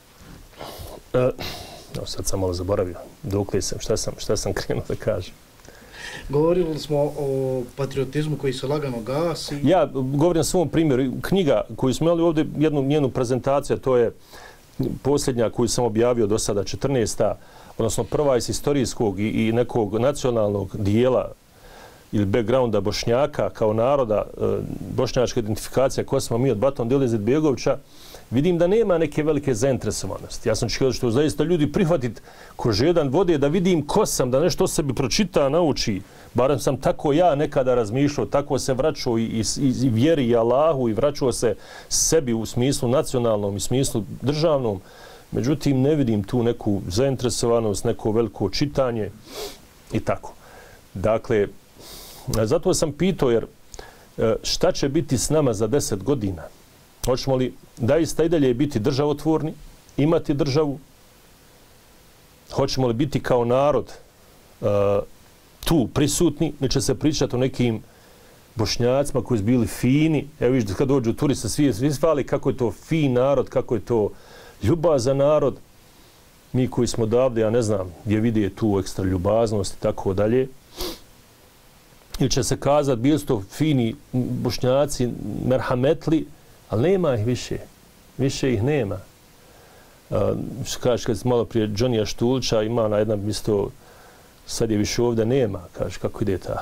sad sam malo zaboravio. Dokle sam, šta sam krenuo da kažem. Govorili smo o patriotizmu koji se lagano gasi. Ja govorim na svom primjeru. Knjiga koju smo imali ovdje, jednu njenu prezentaciju, to je posljednja koju sam objavio do sada, 14. odnosno prva iz historijskog i nekog nacionalnog dijela ili backgrounda Bošnjaka kao naroda, bošnjačka identifikacija koja smo mi od Baton Dile Izetbegovića, vidim da nema neke velike zainteresovanosti. Ja sam čekao što zaista ljudi prihvatiti ko žedan vode, da vidim ko sam, da nešto o sebi pročita, nauči. Barem sam tako ja nekada razmišljao, tako se vraćao i vjeri i Allahu i vraćao se sebi u smislu nacionalnom i smislu državnom. Međutim, ne vidim tu neku zainteresovanost, neko veliko čitanje i tako. Dakle, zato sam pitao, jer šta će biti s nama za 10 godina? Hoćemo li daista i dalje biti državotvorni, imati državu? Hoćemo li biti kao narod tu prisutni? Mi će se pričati o nekim Bošnjacima koji su bili fini. Evo vidiš, kad dođu turiste, svi hvali kako je to fin narod, kako je to ljubazan narod. Mi koji smo davde, ja ne znam, gdje vidi tu ekstra ljubaznost i tako dalje. Ili će se kazati, bili su to fini Bošnjaci, merhametli, ali nema ih više. Više ih nema. Kažeš, kad malo prije Džonija Štulića ima na jednom mjesto, sad je više ovdje nema. Kažeš, kako ide ta?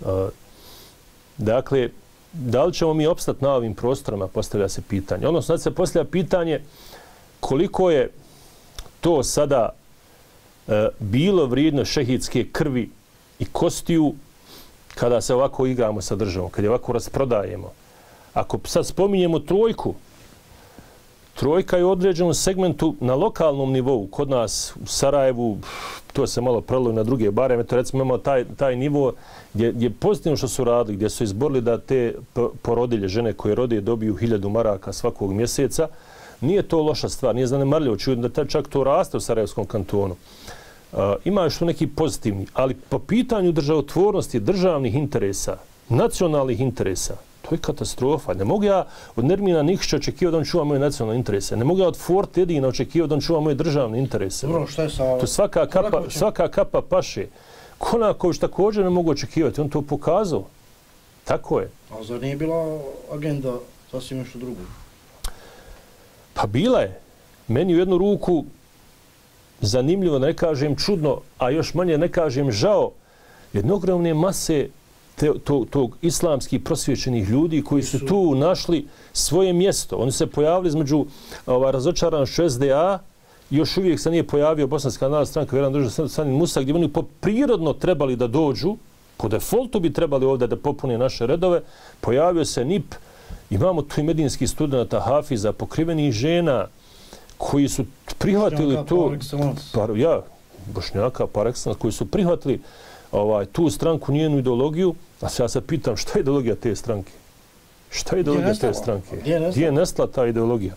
Dakle, da li ćemo mi opstati na ovim prostorama, postavlja se pitanje. Odnosno, sad se postavlja pitanje koliko je to sada bilo vrijedno šehidske krvi i kostiju kada se ovako igramo sa državom, kad je ovako rasprodajemo. Ako sad spominjemo trojku, trojka je u određenom segmentu na lokalnom nivou. Kod nas u Sarajevu, to se malo prelilo na druge bareme, to recimo imamo taj nivo gdje je pozitivno što su radili, gdje su izborili da te porodilje, žene koje rode, dobiju 1000 maraka svakog mjeseca. Nije to loša stvar, nije zanemarljivo. Čujem da čak to raste u Sarajevskom kantonu. Ima još tu neki pozitivni, ali po pitanju državotvornosti, državnih interesa, nacionalnih interesa, to je katastrofa. Ne mogu ja od Nermina Nikšića očekivati da on čuva moje nacionalne interese. Ne mogu ja od Forte Edina očekivati da on čuva moje državne interese. Dobro, šta je sa... To svaka kapa paše. Konaković također ne mogu očekivati. On to pokazao. Tako je. A zar nije bila agenda sasvim nešto drugo? Pa bila je. meni u jednu ruku zanimljivo, da ne kažem čudno, a još manje ne kažem žao, jedne ogromne mase tog islamskih prosvjećenih ljudi koji su tu našli svoje mjesto. Oni se pojavili između razočaranošću SDA, još uvijek se nije pojavio Bosanska narodna stranka, Vjeran Drža Sanin Musa, gdje oni prirodno trebali da dođu, po defaultu bi trebali ovdje da popune naše redove, pojavio se NIP, imamo tu i medinskih studenta, hafiza, pokrivenih žena, koji su prihvatili to, Bošnjaka par excellence, koji su prihvatili tu stranku, njenu ideologiju, a ja se pitam šta je ideologija te stranke? Šta je ideologija te stranke? Gdje je nestala ta ideologija?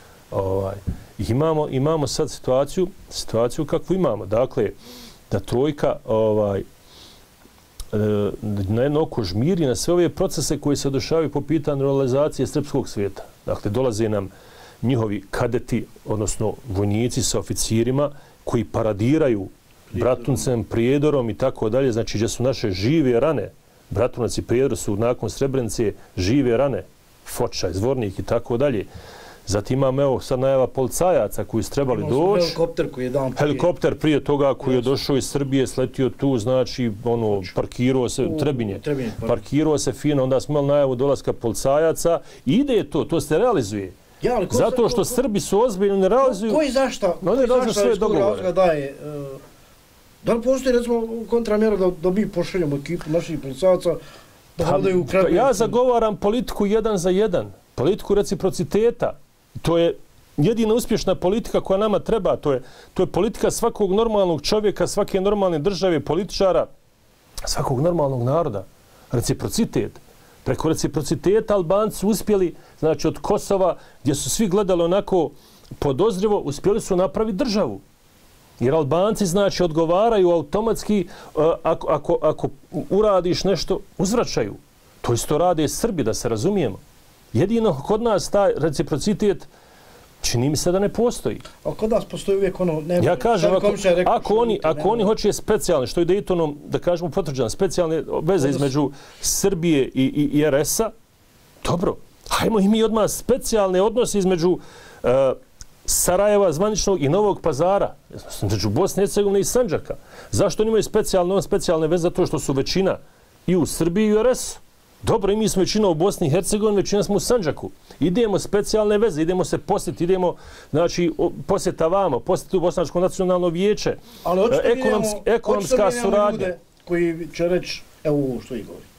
Imamo sad situaciju kakvu imamo. Dakle, da trojka na jedno oko žmiri na sve ove procese koji se dešavaju po pitanju realizacije srpskog svijeta. Dakle, dolaze nam njihovi kadeti, odnosno vojnici sa oficirima koji paradiraju Bratuncem, Prijedorom i tako dalje. Znači, gdje su naše žive rane. Bratunac i Prijedor su nakon Srebrenice žive rane. Foča, Zvornik i tako dalje. Zatim imamo, evo, sad najava policajaca koji su trebali doći. Helikopter koji je dan prije. Helikopter prije toga koji je došao iz Srbije, sletio tu, znači, parkirao se, Trebinje. Parkirao se fino, onda smo imali najavu dolaska policajaca. I ide to se realizuje. Zato što Srbi su ozbiljno ne realizuju. Koji zašta sve dogovore daje? Da li postoji, recimo, kontramjera da mi pošaljamo ekipu naših policajaca da hodaju u Kragujevcu? Ja zagovaram politiku 1 za 1, politiku reciprociteta. To je jedina uspješna politika koja nama treba. To je politika svakog normalnog čovjeka, svake normalne države, političara, svakog normalnog naroda. Reciprocitet. Preko reciprociteta Albanci su uspjeli, znači od Kosova, gdje su svi gledali onako podozrivo, uspjeli su napraviti državu. Jer Albanci, znači, odgovaraju automatski ako uradiš nešto, uzvraćaju. To isto rade Srbi, da se razumijemo. Jedino kod nas taj reciprocitet čini mi se da ne postoji. A kod nas postoji uvijek ono... Ja kažem, ako oni hoće specijalne, što je Daytonom, da kažemo potvrđeno, specijalne veze između Srbije i RS-a, dobro, hajmo i mi odmah specijalne odnose između Sarajeva, zvaničnog i Novog Pazara, između Bosne i Hercegovine i Sandžaka. Zašto oni imaju specijalne veze? Zato što su većina i u Srbiji i u RS-u. Dobro, i mi smo većina u Bosni i Hercegovini, većina smo u Sandžaku. Idemo specijalne veze, idemo se posjetiti, idemo, znači, posjeta vama, posjeti u Bosansko nacionalno vijeće, ekonomska suradnja. Ljude koji će reći, evo ovo što i govorite.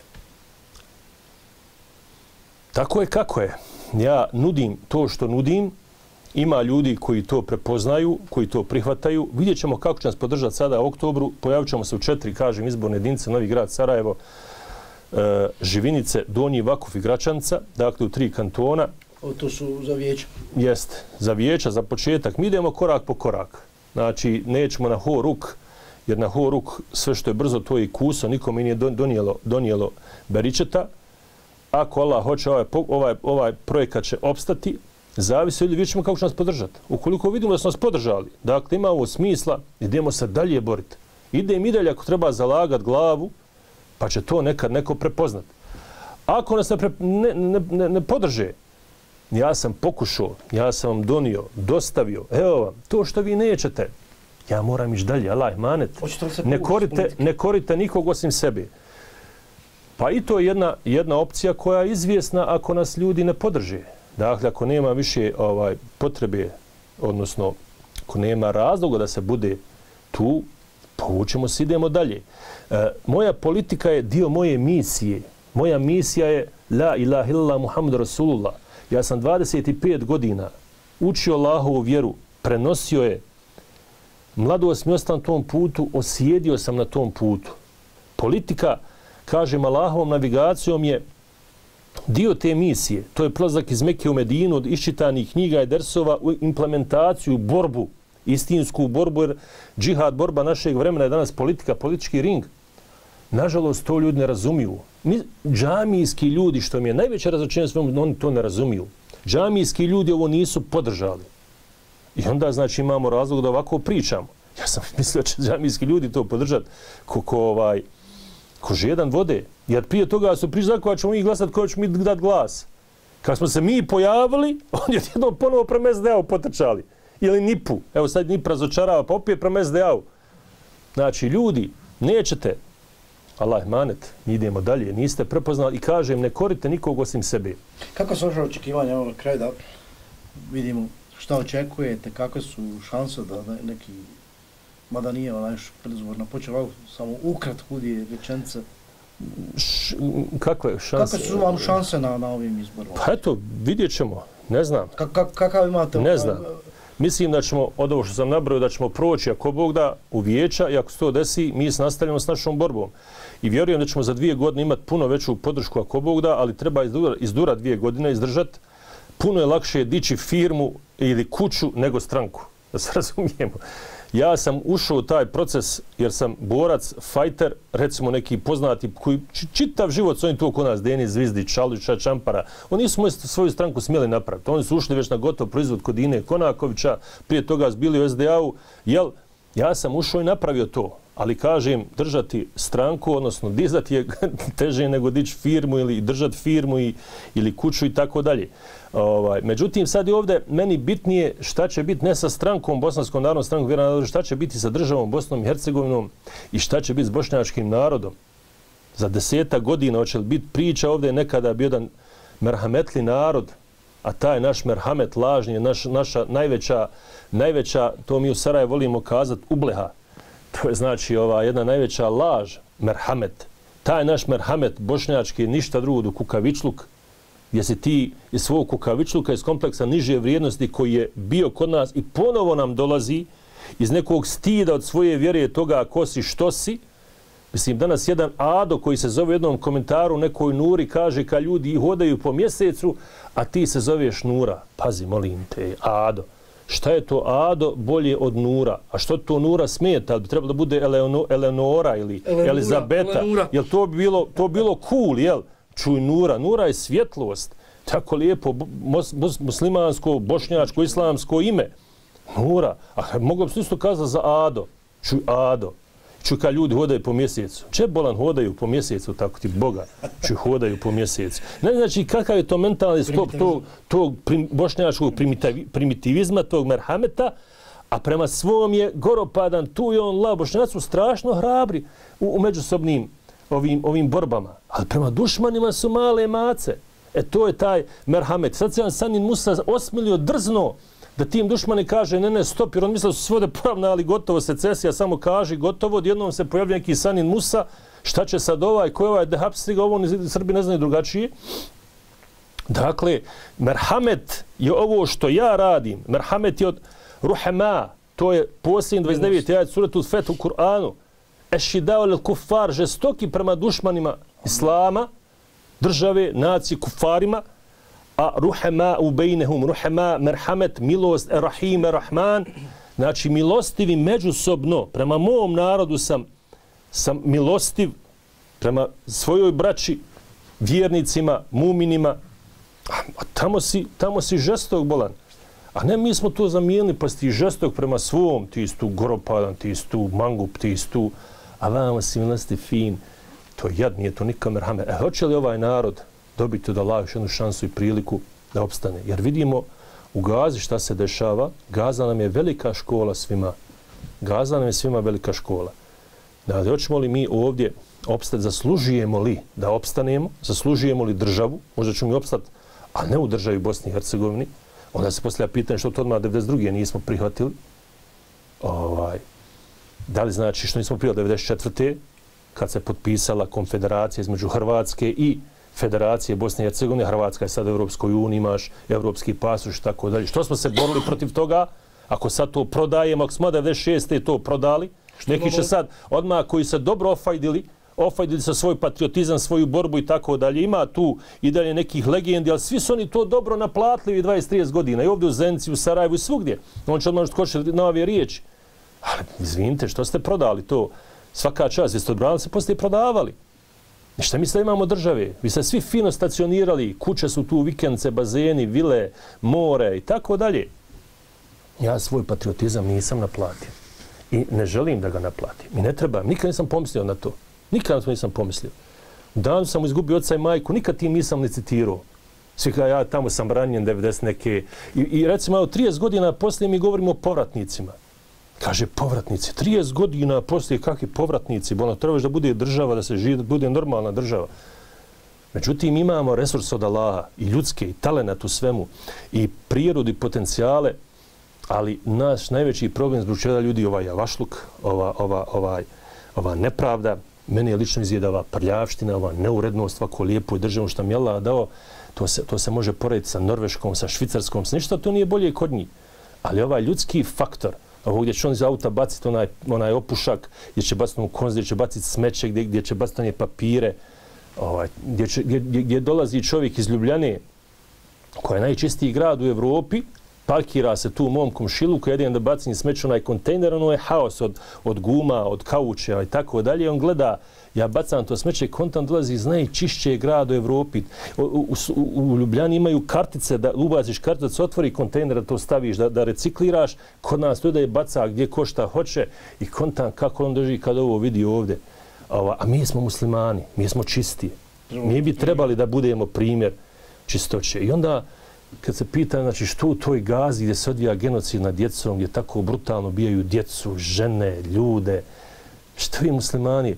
Tako je kako je. Ja nudim to što nudim, ima ljudi koji to prepoznaju, koji to prihvataju. Vidjet ćemo kako će nas podržati sada u oktobru. Pojavit ćemo se u 4, kažem, izborne jedinice, Novi Grad, Sarajevo, Živinice, Donji Vakuf i Gračanca, dakle u 3 kantona. To su za vijeća? Jeste, za vijeća, za početak. Mi idemo korak po korak. Znači, nećemo na ho ruk, jer na ho ruk sve što je brzo, to je i kuso, nikome nije donijelo beričeta. Ako Allah hoće, ovaj projekat će opstati, zavisi od ljudi, vidjet ćemo kako će nas podržati. Ukoliko vidimo da su nas podržali, dakle ima ovo smisla, idemo se dalje boriti. Idem i dalje ako treba zalagati glavu, pa će to nekad neko prepoznat. Ako nas ne podrže, ja sam pokušao, ja sam vam donio, dostavio, evo vam, to što vi nećete, ja moram ići dalje, Allah manet. Ne korite nikog osim sebe. Pa i to je jedna opcija koja je izvjesna ako nas ljudi ne podrže. Dakle, ako nema više potrebe, odnosno ako nema razloga da se bude tu, povučemo se, idemo dalje. Moja politika je dio moje misije. Moja misija je La ilaha illallah Muhammed Rasulullah. Ja sam 25 godina učio Allahovu vjeru, prenosio je. Mladost mi ostala na tom putu, osjedio sam na tom putu. Politika, kažem, Allahovom navigacijom je dio te misije. To je prolazak iz Mekke u Medinu od iščitanih knjiga i dersova u implementaciju, borbu, istinsku borbu, jer džihad, borba našeg vremena je danas politika, politički ring. Nažalost, to ljudi ne razumiju. Džamijski ljudi, što mi je najveće razočarenje, oni to ne razumiju. Džamijski ljudi ovo nisu podržali. I onda, znači, imamo razlog da ovako pričamo. Ja sam mislio da će džamijski ljudi to podržati ko žedan vode. Jer prije toga su pričali kako ćemo mi glasati, kako ćemo mi dati glas. Kad smo se mi pojavili, on je jednom ponovo prema SDA-u potrčali. ili NIP-u. Evo sad NIP razočarava, pa opet prema SDA-u. Znači, ljudi, nećete, Allah manet, idemo dalje, niste prepoznali i kažem, ne korite nikog osim sebe. Kako su vaše očekivanja na kraju da vidimo šta očekujete, kakve su šanse da neki, mada nije predizborna počela, samo ukratko je rečenice. Kakve šanse? Kakve su vam šanse na ovim izborima? Pa eto, vidjet ćemo, ne znam. Kakav imate? Ne znam. Mislim da ćemo, od ovo što sam nabrojio, da ćemo proći, ako Bog da, u vijeća i ako se to desi, mi se nastavljamo s našom borbom. I vjerujem da ćemo za 2 godine imati puno veću podršku ako Bog da, ali treba izdura 2 godine izdržati. Puno je lakše dići firmu ili kuću nego stranku, da se razumijemo. Ja sam ušao u taj proces jer sam borac, fajter, recimo neki poznati koji čitav život su oni tu oko nas, Denis Zvizdić, Čalića, Čampara. Oni nisu svoju stranku smjeli napraviti. Oni su ušli već na gotov proizvod kod Ine Konakovića, prije toga bili u SDA-u. Jel, ja sam ušao i napravio to. Ali kažem, držati stranku, odnosno dizati je teže nego dići firmu ili držati firmu ili kuću i tako dalje. Međutim, sad je ovdje meni bitnije šta će biti ne sa strankom, Bosanskom narodnom strankom, šta će biti sa državom Bosnom i Hercegovinom i šta će biti s bošnjačkim narodom. Za 10 godina hoće li biti priča ovdje nekada bio jedan merhametli narod, a taj naš merhamet lažni je naša najveća, to mi u Sarajevu volimo kazati, ubleha. To je znači jedna najveća laž, merhamet. Taj naš merhamet bošnjački ništa drugo do kukavičluk, gdje si ti iz svog kukavičluka, iz kompleksa niže vrijednosti koji je bio kod nas i ponovo nam dolazi iz nekog stida od svoje vjere toga ko si, što si. Mislim, danas jedan Ado koji se zove u jednom komentaru nekoj Nuri kaže kad ljudi hodaju po mjesecu, a ti se zoveš Nura. Pazi, molim te, Ado. Šta je to Ado bolje od Nura? A što to Nura smeta? Bi trebalo da bude Eleonora ili Elizabeta? Jel to bilo cool, jel? Čuj Nura. Nura je svjetlost. Tako lijepo muslimansko, bošnjačko, islamsko ime. Nura. A moglo bi se isto kazati za Ado. Čuj Ado. Čuj kad ljudi hodaju po mjesecu. Če bolan hodaju po mjesecu, tako ti Boga. Čuj hodaju po mjesecu. Ne znači kakav je to mentalni sklop tog bošnjačkog primitivizma, tog merhameta, a prema svom je goropadan, tu je on la. Bošnjaci su strašno hrabri u međusobnim ovim borbama. Ali prema dušmanima su male mace. To je taj merhamet. Sad se Sanin Musa osmilio, drzno da tim dušmani kaže ne stop, jer on misle da su svode poravnali, gotovo secesija, samo kaže gotovo, odjednom se pojavlja neki Sanin Musa, šta će sad ko je da hapsi ga, ovo Srbi ne znaju drugačije. Dakle, merhamet je ovo što ja radim, merhamet je od ruhema, to je posljednji 29. ajet suretul Fet u Kur'anu, ešidao lil kufar, žestoki prema dušmanima islama, države, nacije, kufarima, a ruhema u bejnehum, ruhema, merhamet, milost, rahim, rahman, znači milostivi međusobno, prema mom narodu sam milostiv, prema svojoj braći, vjernicima, muminima, a tamo si žestok bolan. A ne, mi smo to zamijenili, pa si ti žestok prema svom, ti si tu goropadan, ti si tu mangup, ti si tu, a vama si milostiv fin, to jad, nije to nikam merhamet. Hoće li ovaj narod dobiti od Allaha još jednu šansu i priliku da opstane? Jer vidimo u Gazi šta se dešava. Gaza nam je velika škola svima. Gaza nam je svima velika škola. Da hoćemo li mi ovdje opstati, zaslužujemo li da opstanemo, zaslužujemo li državu, možda ćemo i opstati, a ne u državi Bosni i Hercegovini. Onda se postavlja pitanje što to odmah 92. nismo prihvatili. Da li znači što nismo prihvatili 94. kad se potpisala konfederacija između Hrvatske i Federacije Bosne i Hercegovine, Hrvatska je sad u Europskoj uniji, imaš evropski pasoš i tako dalje. Što smo se borili protiv toga? Ako sad to prodajemo, ako smo 96. to prodali, neki će sad odmah koji se dobro ofajdili sa svoj patriotizam, svoju borbu i tako dalje. Ima tu i dalje nekih legendi, ali svi su oni to dobro naplatili 20-30 godina. I ovdje u Zenici, u Sarajevu i svugdje. On će odmah skočiti na ove riječi. Ali, izvinite, što ste prodali to? Svaka čast, vi ste odbrali se, poslije prodavali. I šta mislite da imamo države? Vi ste svi fino stacionirali, kuće su tu, vikendce, bazeni, vile, more i tako dalje. Ja svoj patriotizam nisam naplatio. I ne želim da ga naplatim. I ne trebam. Nikad nisam pomislio na to. Nikad nisam pomislio. Dan sam izgubio oca i majku, nikad tim nisam ne citirao. Svi kao ja tamo sam ranjen 90 neke. I recimo 30 godina poslije mi govorimo o povratnicima. Kaže povratnici, 30 godina poslije kakvi povratnici, ono trebaš da bude država, da se živi, da bude normalna država. Međutim, imamo resurs od Allaha, i ljudske, i talenat u svemu, i prirodu, i potencijale, ali naš najveći problem zbog čega ljudi ovaj javašluk, ova nepravda, meni je lično izjeda ova prljavština, ova neurednost, ovako lijepo i državu što mi je Allah dao, to se može porediti sa Norveškom, sa Švicarskom, sa ništa, to nije bolje kod njih. Ali ovaj ljudski faktor, ovo gdje će on iz auta baciti onaj opušak, gdje će baciti konz, gdje će baciti smeće, gdje će baciti one papire, gdje dolazi čovjek iz Ljubljane, koja je najčistiji grad u Evropi, parkira se tu u mom komšiluku, jedan da bacim smeće onaj kontejner, ono je haos od guma, od kauča i tako dalje. On gleda, ja bacam to smeće, kontan dolazi iz najčišće grada u Evropi. U Ljubljani imaju kartice, da ubaciš karticu, otvori kontejner, da to staviš, da recikliraš. Kod nas to da je baca gdje ko šta hoće i kontan kako on drži kad ovo vidi ovdje. A mi smo muslimani, mi smo čisti. Mi bi trebali da budemo primjer čistoće. I onda kad se pita, znači, što u toj Gazi gdje se odvija genocid nad djecom, gdje tako brutalno bijaju djecu, žene, ljude, što vi muslimani?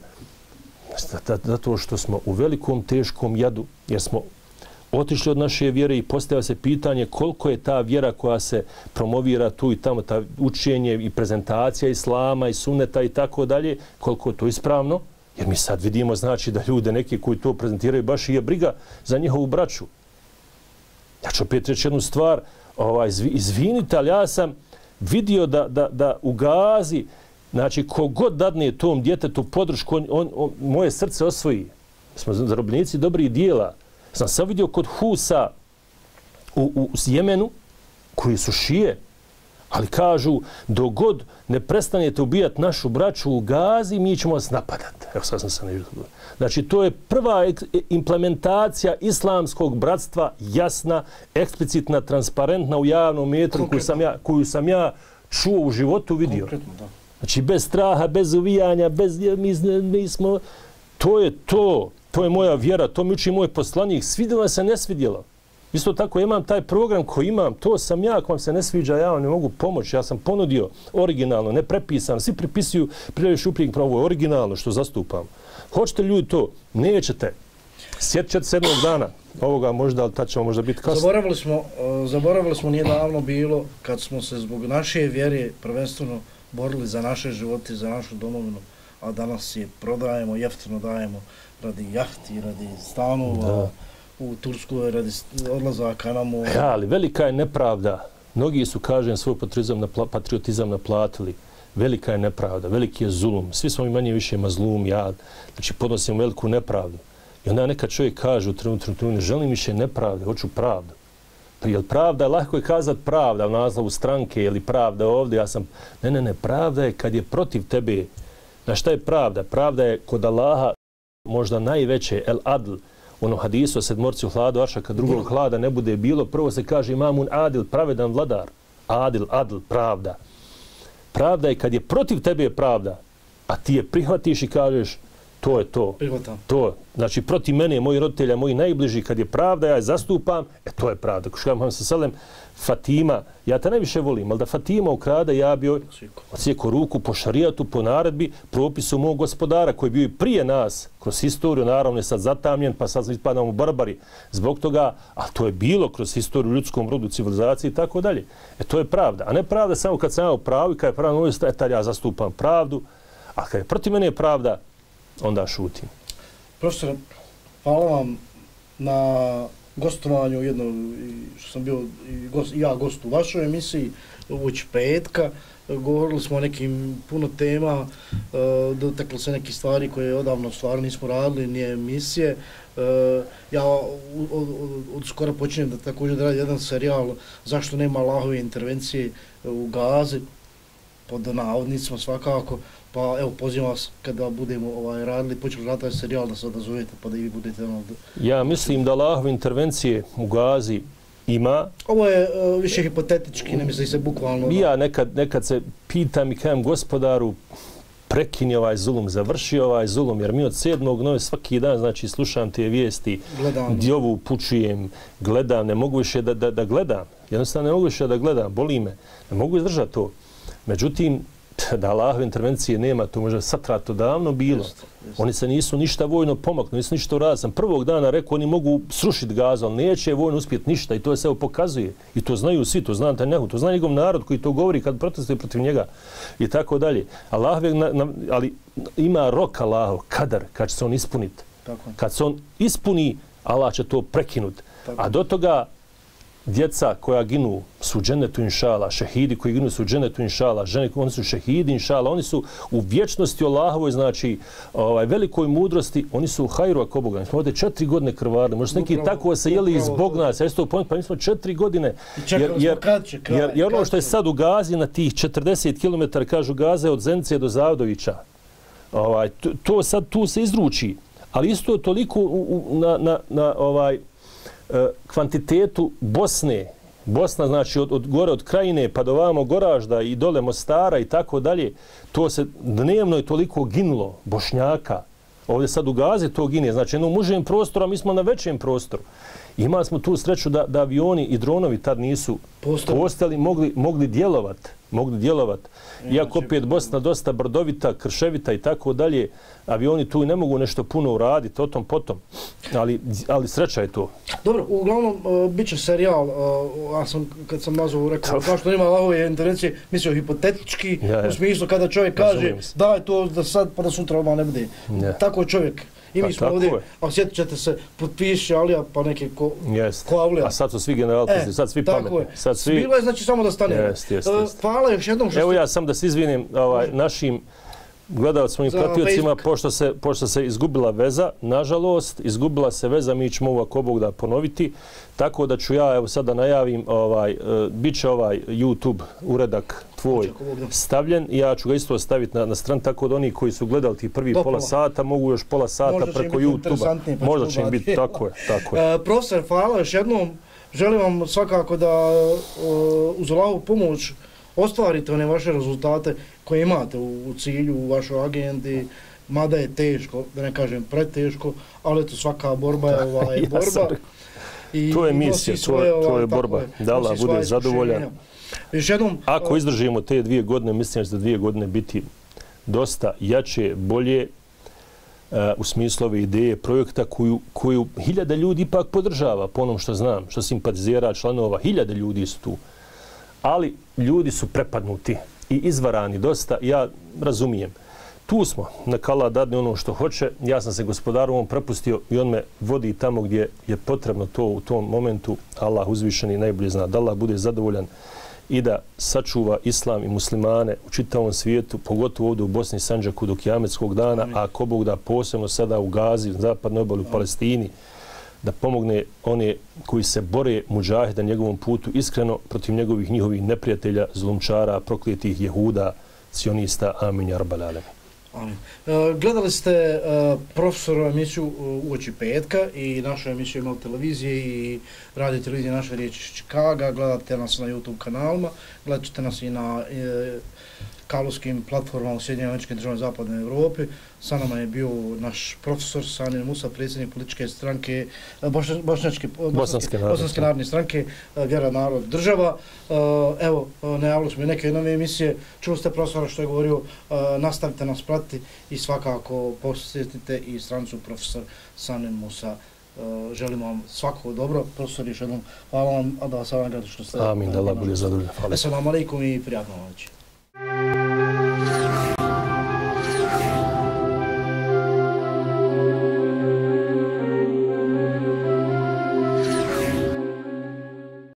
Zato što smo u velikom teškom jadu, jer smo otišli od naše vjere i postavlja se pitanje koliko je ta vjera koja se promovira tu i tamo, ta učenje i prezentacija islama i sunneta i tako dalje, koliko je to ispravno, jer mi sad vidimo, znači, da ljude neki koji to prezentiraju baš i je briga za njihovu braću. Ja ću opet reći jednu stvar, izvinite, ali ja sam vidio da u Gazi, znači, kogod dadne tom djetetu podršku, moje srce osvoji. Smo zarobljenici dobrih dijela. Sam vidio kod Husa u Jemenu, koji su šije, ali kažu, dogod ne prestanete ubijati našu braću u Gazi, mi ćemo vas napadati. Evo sad sam se ne vidio. Znači, to je prva implementacija islamskog bratstva, jasna, eksplicitna, transparentna u javnom metru koju sam ja čuo u životu, vidio. Znači, bez straha, bez uvijanja, mi smo... To je moja vjera, to mi uči moj poslanik. Svidjelo se, ne svidjelo. Isto tako, imam taj program koji imam, to sam ja, ako vam se ne sviđa, ja vam ne mogu pomoći. Ja sam ponudio originalno, ne prepisano. Svi prepisuju, prijavljaju šupljeg, ovo je originalno što zastupam. Hoćete ljudi to? Nećete. Sjetit ćete se jednog dana. Ovoga možda, ali tad ćemo možda biti kasno. Zaboravili smo nije davno bilo kad smo se zbog naše vjere prvenstveno borili za naše živote, za našu domovinu, a danas je prodajemo, jeftino dajemo radi jahti, radi stanova, u Turskoj, radi odlazaka na more. Ja, ali velika je nepravda. Mnogi su, kažem, svoj patriotizam naplatili. Velika je nepravda, veliki je zulum. Svi smo i manje više mazlum, jad. Znači, podnosimo veliku nepravdu. I onda nekad čovjek kaže u trenutku, ne želim više nepravde, hoću pravdu. Jer pravda, lahko je kazati pravda u naslavu stranke ili pravda ovdje, ja sam... Ne, pravda je kad je protiv tebe. Na šta je pravda? Pravda je kod Allaha možda najveće, el adl, ono hadisu o sedmorci u hladu arša, kad drugog hlada ne bude bilo, prvo se kaže imamun adil, pravedan vladar. Adil, adl, pravda. Pravda je kad je protiv tebe pravda, a ti je prihvatiš i kažeš to je to. To. Znači, protiv mene, moji roditelja, moji najbliži, kad je pravda, ja je zastupam, to je pravda. Ko što se selem, Fatima, ja te najviše volim, ali da Fatima ukrade, ja bi odsjekao ruku po šarijatu, po naredbi, propisu mog gospodara, koji je bio i prije nas, kroz historiju, naravno je sad zatamljen, pa sad ispadamo u barbari zbog toga, ali to je bilo kroz historiju ljudskom rodu, civilizaciji i tako dalje. To je pravda. A ne pravda samo kad sam ja u pravu i kad je pravda, tad ja zastupam pravdu, a kad je protiv mene pravda, onda šutim. Profesor, hvala vam na gostovanju jedno, što sam bio ja gost u vašoj emisiji, uoči petka. Govorili smo o nekim puno tema, dotakli se nekih stvari koje odavno stvarno nismo radili, nije emisije. Ja od skora počinjem da također da radim jedan serijal zašto nema Allahove intervencije u Gazi, pod navodnicima svakako. Pa evo, pozivam vas kada budemo radili, počeli raditi taj serijal da se odazovete pa da i vi budete ovdje. Ja mislim da Allahove intervencije u Gazi ima. Ovo je više hipotetički, ne misli se bukvalno. Ja nekad se pitam i kajem gospodaru, prekini ovaj zulum, završi ovaj zulum, jer mi od 7. nove svaki dan, znači, slušam te vijesti, diovu upućujem, gledam, ne mogu više da gledam. Jednostavno ne mogu više da gledam, boli me. Ne mogu izdržati to. Međutim, da Allahove intervencije nema, to možda satra to davno bilo. Oni se nisu ništa vojno pomaknuli, nisu ništa uradili. Sam prvog dana rekao, oni mogu srušiti Gazu, ali neće vojno uspjeti ništa i to se evo pokazuje. I to znaju svi, to zna Netanjahu, to zna njegov narod koji to govori kad protestuje protiv njega i tako dalje. Ali ima rok Allahov, kadar, kad će se on ispuniti. Kad se on ispuni, Allah će to prekinuti. A do toga djeca koja ginu su džennetu inšala, šehidi koji ginu su džennetu inšala, žene oni su šehidi inšala, oni su u vječnosti Allahovoj, znači velikoj mudrosti, oni su u hajru ako Boga. Mi smo ovdje 4 godine krvarili, možda neki tako se jeli zbog nas, ja isto pa mi smo 4 godine, jer ono što je sad u Gazi na tih 40 km, kažu Gaze od Zence do Zavdovića, to sad tu se izruči, ali isto toliko na kvantitetu Bosne. Bosna, znači, od gore, od Krajine, pa do vamo Goražda i dole Mostara i tako dalje, to se dnevno je toliko ginulo Bošnjaka. Ovdje sad u Gazi to gine, znači, jednom užem prostoru, a mi smo na većem prostoru. Imali smo tu sreću da avioni i dronovi tad nisu postali, mogli djelovati. Iako opet Bosna dosta brdovita, krševita i tako dalje, avioni tu ne mogu nešto puno uraditi, o tom potom. Ali sreća je to. Dobro, uglavnom, bit će serijal, kad sam nazvao rekao, kao što nema Allahove intervencije, mislio hipotetički, u smislu kada čovjek kaže daj to da sad pa da sutra odmah ne bude. Tako je čovjek. I mi smo ovdje, a sjetit ćete se, potpiši Alija, pa neki ko Avlija. A sad su svi generali, sad svi pametni. Bilo je znači samo da stane. Hvala još jednom što Evo ja sam da se izvinim našim gledalcima i pratiocima, pošto se izgubila veza, nažalost, izgubila se veza, mi ćemo ovo ako Bog da ponoviti, tako da ću ja evo sad da najavim, bit će ovaj YouTube uredak tvoj stavljen i ja ću ga isto staviti na stran, tako da oni koji su gledali ti prvi pola sata mogu još pola sata preko YouTube-a. Možda će im biti, tako je. Profesor, hvala još jednom, želim vam svakako da uz Allahovu pomoć ostvarite one vaše rezultate koje imate u cilju, u vašoj agendi, mada je teško, da ne kažem preteško, ali to svaka borba je borba. To je misija, to je borba. Da Allah bude zadovoljan. Ako izdržimo te 2 godine, mislim da će 2 godine biti dosta jače, bolje, u smislu ove ideje, projekta koju 1000 ljudi ipak podržava, po onom što znam, što simpatizera, članova, 1000 ljudi su tu. Ali ljudi su prepadnuti i izvarani dosta, ja razumijem. Tu smo, neka Allah dadne ono što hoće, ja sam se gospodaru ovom prepustio i on me vodi tamo gdje je potrebno to u tom momentu. Allah uzvišeni najbolje zna da Allah bude zadovoljan i da sačuva islam i muslimane u čitavom svijetu, pogotovo ovdje u Bosni i Sandžaku do kijametskog dana, a ako Bog da posebno sada u Gazi, u zapadnoj obali, u Palestini, da pomogne one koji se bore mudžahida na njegovom putu iskreno protiv njihovih neprijatelja, zulumčara, prokletih jehuda, sionista. Amin, ja rabbal alemin. Amin. Gledali ste profesoru emisiju Uoči petka i našu emisiju imali televizije i radio televizije Naša riječ iz Čikaga. Gledate nas na YouTube kanalima, gledat ćete nas i na kablovskim platformama u Sjedinjenim Američkim Državama Zapadnoj Evropi. Sa nama je bio naš profesor Sanin Musa, predsjednik političke stranke Bosanske narodne stranke Vjera, narod, država. Evo, najavili smo neke nove emisije. Čuli ste profesora što je govorio, nastavite nas pratiti i svakako posjetite i stranicu profesor Sanin Musa. Želim vam svako dobro. Profesor, još jednom hvala vam, a da vas vam gledati što ste. Amin, da Allah bude zadovoljan. Assalamu alaikum i prijatno noć.